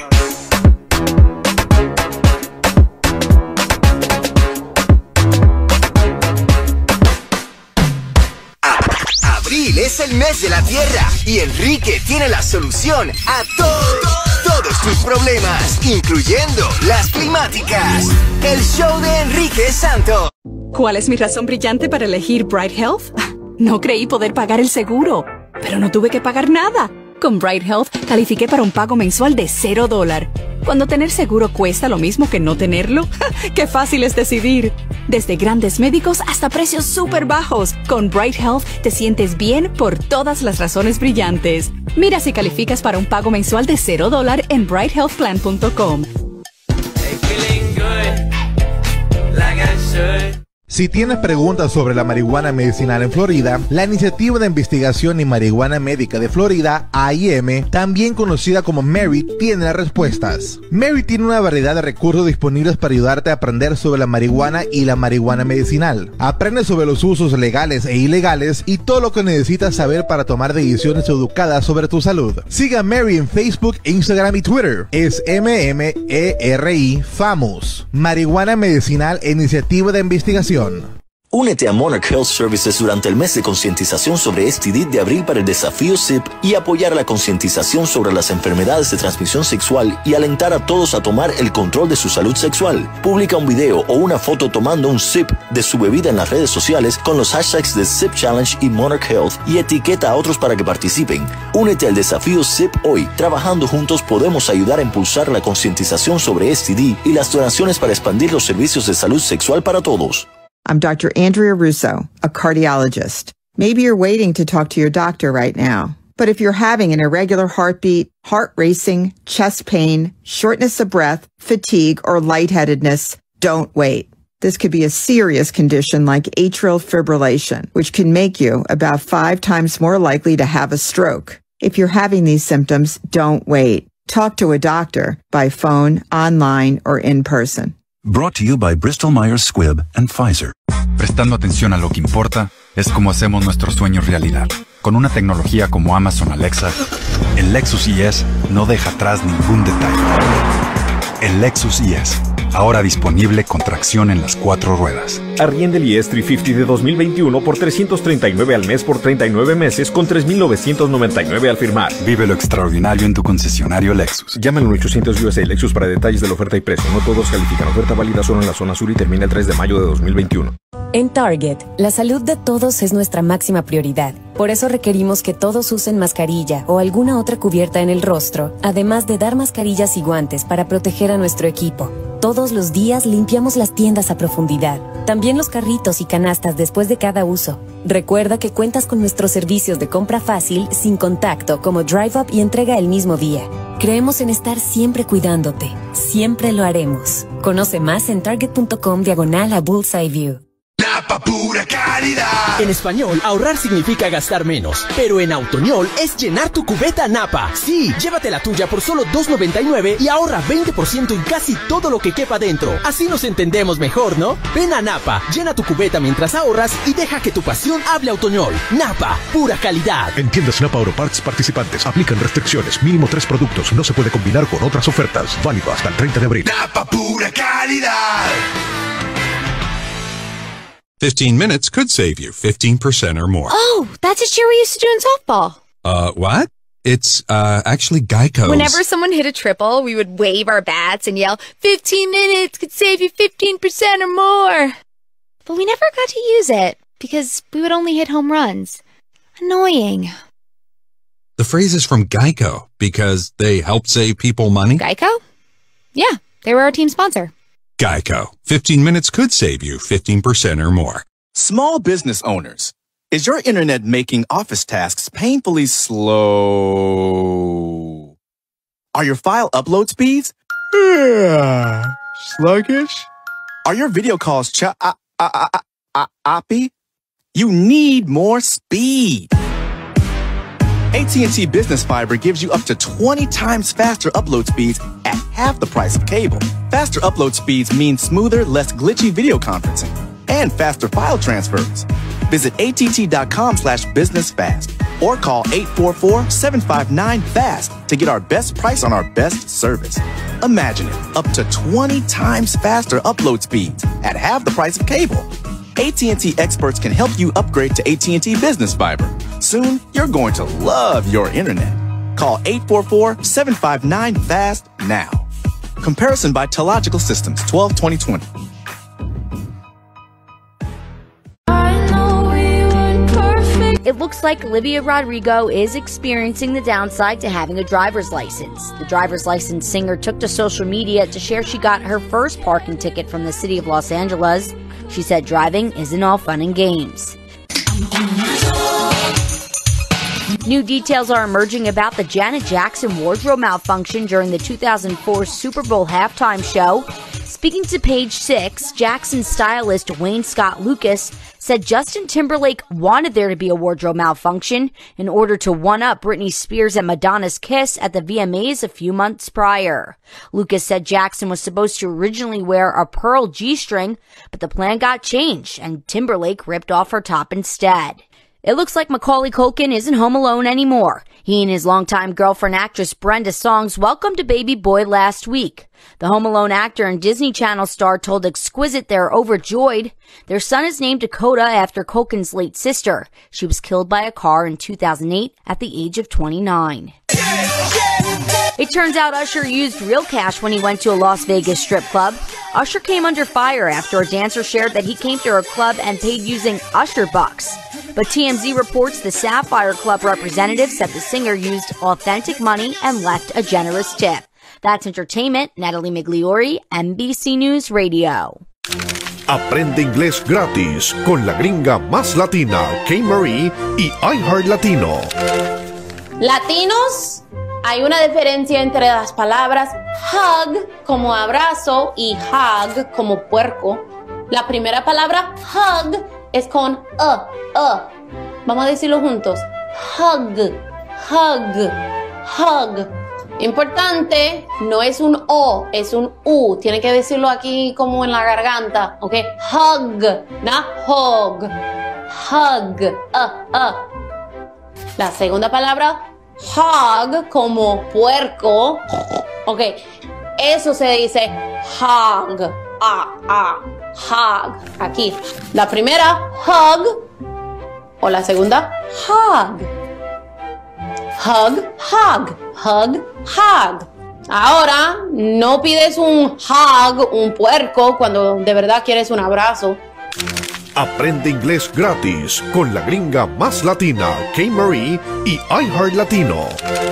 Abril es el mes de la Tierra y Enrique tiene la solución a todo. Todos tus problemas, incluyendo las climáticas. El show de Enrique Santos. ¿Cuál es mi razón brillante para elegir Bright Health? No creí poder pagar el seguro, pero no tuve que pagar nada. Con Bright Health califiqué para un pago mensual de cero dólar. Cuando tener seguro cuesta lo mismo que no tenerlo, ¡qué fácil es decidir! Desde grandes médicos hasta precios súper bajos, con Bright Health te sientes bien por todas las razones brillantes. Mira si calificas para un pago mensual de cero dólar en bright health plan punto com. Si tienes preguntas sobre la marihuana medicinal en Florida, la Iniciativa de Investigación y Marihuana Médica de Florida, A I M, también conocida como MERIT, tiene las respuestas. MERIT tiene una variedad de recursos disponibles para ayudarte a aprender sobre la marihuana y la marihuana medicinal. Aprende sobre los usos legales e ilegales y todo lo que necesitas saber para tomar decisiones educadas sobre tu salud. Siga a MERIT en Facebook, Instagram y Twitter. Es M M E R I FAMOS. Marihuana Medicinal e Iniciativa de Investigación. Únete a Monarch Health Services durante el mes de concientización sobre S T D de abril para el desafío S I P y apoyar la concientización sobre las enfermedades de transmisión sexual y alentar a todos a tomar el control de su salud sexual. Publica un video o una foto tomando un sip de su bebida en las redes sociales con los hashtags de S I P Challenge y Monarch Health y etiqueta a otros para que participen. Únete al desafío S I P hoy. Trabajando juntos podemos ayudar a impulsar la concientización sobre S T D y las donaciones para expandir los servicios de salud sexual para todos. I'm Doctor Andrea Russo, a cardiologist. Maybe you're waiting to talk to your doctor right now. But if you're having an irregular heartbeat, heart racing, chest pain, shortness of breath, fatigue, or lightheadedness, don't wait. This could be a serious condition like atrial fibrillation, which can make you about five times more likely to have a stroke. If you're having these symptoms, don't wait. Talk to a doctor by phone, online, or in person. Brought to you by Bristol Myers Squibb and Pfizer. Prestando atención a lo que importa es como hacemos nuestros sueños realidad. Con una tecnología como Amazon Alexa, el Lexus I S no deja atrás ningún detalle. El Lexus I S, ahora disponible con tracción en las cuatro ruedas. Arriende el I S trescientos cincuenta de dos mil veintiuno por trescientos treinta y nueve al mes por treinta y nueve meses con tres mil novecientos noventa y nueve al firmar. Vive lo extraordinario en tu concesionario Lexus. Llama al uno ochocientos U S A Lexus para detalles de la oferta y precio. No todos califican. Oferta válida solo en la zona sur y termina el tres de mayo de dos mil veintiuno. En Target, la salud de todos es nuestra máxima prioridad. Por eso requerimos que todos usen mascarilla o alguna otra cubierta en el rostro, además de dar mascarillas y guantes para proteger a nuestro equipo. Todos los días limpiamos las tiendas a profundidad, también los carritos y canastas después de cada uso. Recuerda que cuentas con nuestros servicios de compra fácil, sin contacto, como Drive Up y entrega el mismo día. Creemos en estar siempre cuidándote. Siempre lo haremos. Conoce más en target.com diagonal a Bullseye View. Napa pura calidad. En español, ahorrar significa gastar menos, pero en Autoñol es llenar tu cubeta Napa. Sí, llévate la tuya por solo dos noventa y nueve y ahorra veinte por ciento en casi todo lo que quepa dentro. Así nos entendemos mejor, ¿no? Ven a Napa, llena tu cubeta mientras ahorras y deja que tu pasión hable Autoñol. Napa, pura calidad. En tiendas Napa Auto Parts participantes aplican restricciones. Mínimo tres productos. No se puede combinar con otras ofertas. Válido hasta el treinta de abril. Napa pura calidad. fifteen minutes could save you fifteen percent or more. Oh, that's a cheer we used to do in softball. Uh, what? It's, uh, actually Geico's. Whenever someone hit a triple, we would wave our bats and yell, fifteen minutes could save you fifteen percent or more. But we never got to use it because we would only hit home runs. Annoying. The phrase is from Geico because they help save people money. Geico? Yeah, they were our team sponsor. Geico. fifteen minutes could save you fifteen percent or more. Small business owners, is your internet making office tasks painfully slow? Are your file upload speeds? Yeah. Sluggish? Are your video calls ch- uh, uh, uh, uh, uh, oppy? You need more speed. A T and T Business Fiber gives you up to twenty times faster upload speeds at half the price of cable. Faster upload speeds mean smoother, less glitchy video conferencing and faster file transfers. Visit att.com slash business fast or call eight four four, seven five nine, FAST to get our best price on our best service. Imagine it, up to twenty times faster upload speeds at half the price of cable. A T and T experts can help you upgrade to A T and T Business Fiber. Soon, you're going to love your internet. Call eight four four, seven five nine, FAST now. Comparison by Telogical Systems, twelve twenty twenty. It looks looks like Olivia Rodrigo is experiencing the downside to having a driver's license. The driver's license singer took to social media to share she got her first parking ticket from the city of Los Angeles. She said driving isn't all fun and games. New details are emerging about the Janet Jackson wardrobe malfunction during the two thousand four Super Bowl halftime show. Speaking to Page Six, Jackson's stylist Wayne Scott Lucas said Justin Timberlake wanted there to be a wardrobe malfunction in order to one-up Britney Spears and Madonna's kiss at the V M As a few months prior. Lucas said Jackson was supposed to originally wear a pearl G-string, but the plan got changed and Timberlake ripped off her top instead. It looks like Macaulay Culkin isn't home alone anymore. He and his longtime girlfriend actress Brenda Songs welcomed a baby boy last week. The Home Alone actor and Disney Channel star told Exquisite they're overjoyed. Their son is named Dakota after Culkin's late sister. She was killed by a car in two thousand eight at the age of twenty-nine. It turns out Usher used real cash when he went to a Las Vegas strip club. Usher came under fire after a dancer shared that he came to her club and paid using Usher bucks. But T M Z reports the Sapphire Club representative said the singer used authentic money and left a generous tip. That's entertainment. Natalie Migliori, N B C News Radio. Aprende inglés gratis con la gringa más latina, K-Marie y iHeart Latino. Latinos, hay una diferencia entre las palabras hug como abrazo y hog como puerco. La primera palabra hug es con uh, uh. Vamos a decirlo juntos. Hug, hug, hug. Importante, no es un O, es un U. Tiene que decirlo aquí como en la garganta, ¿ok? Hug, no hog. Hug, uh, uh. La segunda palabra, hog, como puerco. Ok, eso se dice hog, ah, ah, hog. Aquí, la primera, hug, o la segunda, hog. Hug, hug, hug, hug. Ahora, no pides un hug, un puerco, cuando de verdad quieres un abrazo. Aprende inglés gratis con la gringa más latina, K-Marie y iHeart Latino.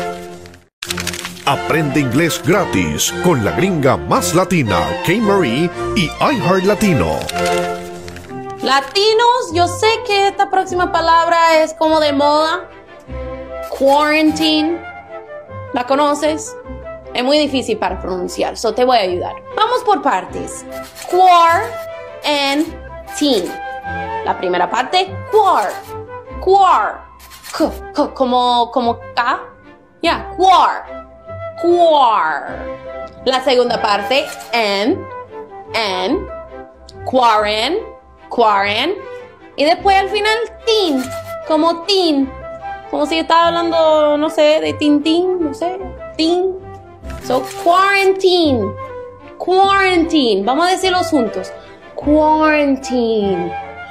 Aprende inglés gratis con la gringa más latina, K-Marie y iHeart Latino. Latinos, yo sé que esta próxima palabra es como de moda. Quarantine. ¿La conoces? Es muy difícil para pronunciar, so te voy a ayudar. Vamos por partes. Quar and teen. La primera parte, quar. Quar. K, k, como, como K. Ya, yeah, quar. Quar. La segunda parte, and. And. Quaran. Quaran. Y después al final, teen. Como teen. Como si estaba hablando, no sé, de Tintín, no sé, teen. So, quarantine. Quarantine. Vamos a decirlos juntos. Quarantine.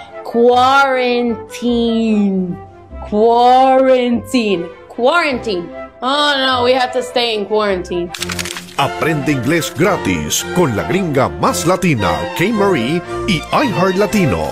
Quarantine. Quarantine. Quarantine. Oh, no, we have to stay in quarantine. Aprende inglés gratis con la gringa más latina, K-Marie y iHeart Latino.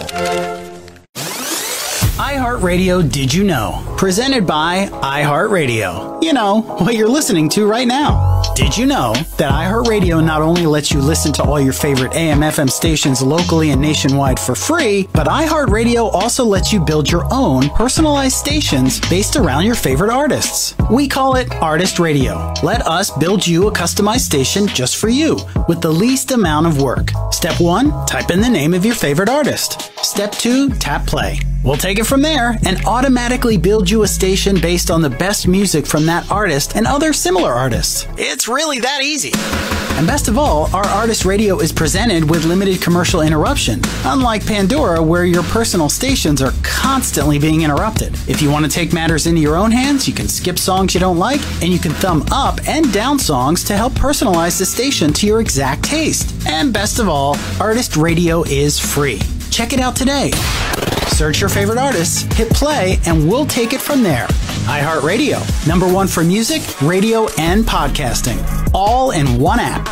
iHeartRadio Did You Know? Presented by iHeartRadio. You know, what you're listening to right now. Did you know that iHeartRadio not only lets you listen to all your favorite A M F M stations locally and nationwide for free, but iHeartRadio also lets you build your own personalized stations based around your favorite artists. We call it Artist Radio. Let us build you a customized station just for you with the least amount of work. Step one, type in the name of your favorite artist. Step two, tap play. We'll take it from there and automatically build you a station based on the best music from that artist and other similar artists. It's really that easy. And best of all, our Artist Radio is presented with limited commercial interruption, unlike Pandora, where your personal stations are constantly being interrupted. If you want to take matters into your own hands, you can skip songs you don't like, and you can thumb up and down songs to help personalize the station to your exact taste. And best of all, Artist Radio is free. Check it out today. Search your favorite artists, hit play, and we'll take it from there. iHeartRadio, number one for music, radio, and podcasting. All in one app.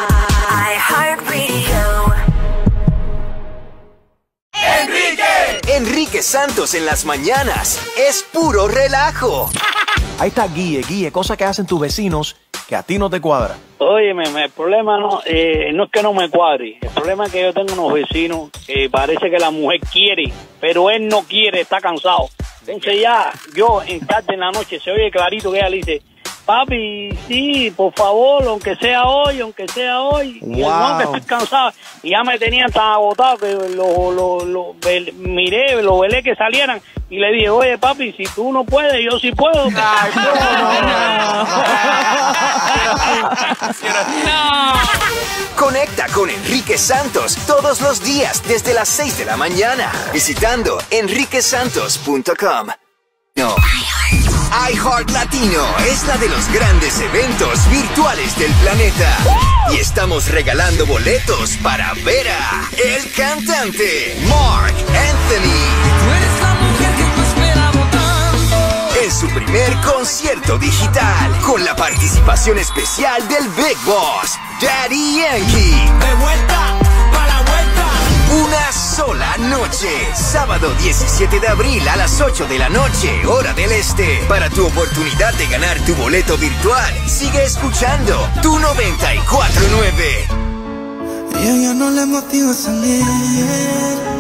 iHeartRadio. Enrique Enrique Santos en las mañanas es puro relajo. Ahí está Guille, Guille, cosas que hacen tus vecinos que a ti no te cuadra. Óyeme, el problema no, eh, no es que no me cuadre. El problema es que yo tengo unos vecinos que parece que la mujer quiere, pero él no quiere, está cansado. Entonces ya, yo en tarde en la noche se oye clarito que ella le dice: papi, sí, por favor, aunque sea hoy, aunque sea hoy. Wow. Y él, no, que estoy cansado. Y ya me tenían tan agotado que lo, lo, lo, ve, miré, lo velé que salieran. Y le dije: oye, papi, si tú no puedes, yo sí puedo. Ay, no. Conecta con Enrique Santos todos los días desde las seis de la mañana visitando enrique santos punto com. No. iHeart Latino es la de los grandes eventos virtuales del planeta. Y estamos regalando boletos para ver a el cantante Marc Anthony en su primer concierto digital, con la participación especial del Big Boss, Daddy Yankee. De vuelta, para la vuelta. Una sola noche, sábado diecisiete de abril a las ocho de la noche, hora del este. Para tu oportunidad de ganar tu boleto virtual, sigue escuchando tu noventa y cuatro nueve. Ella ya no le motiva a salir.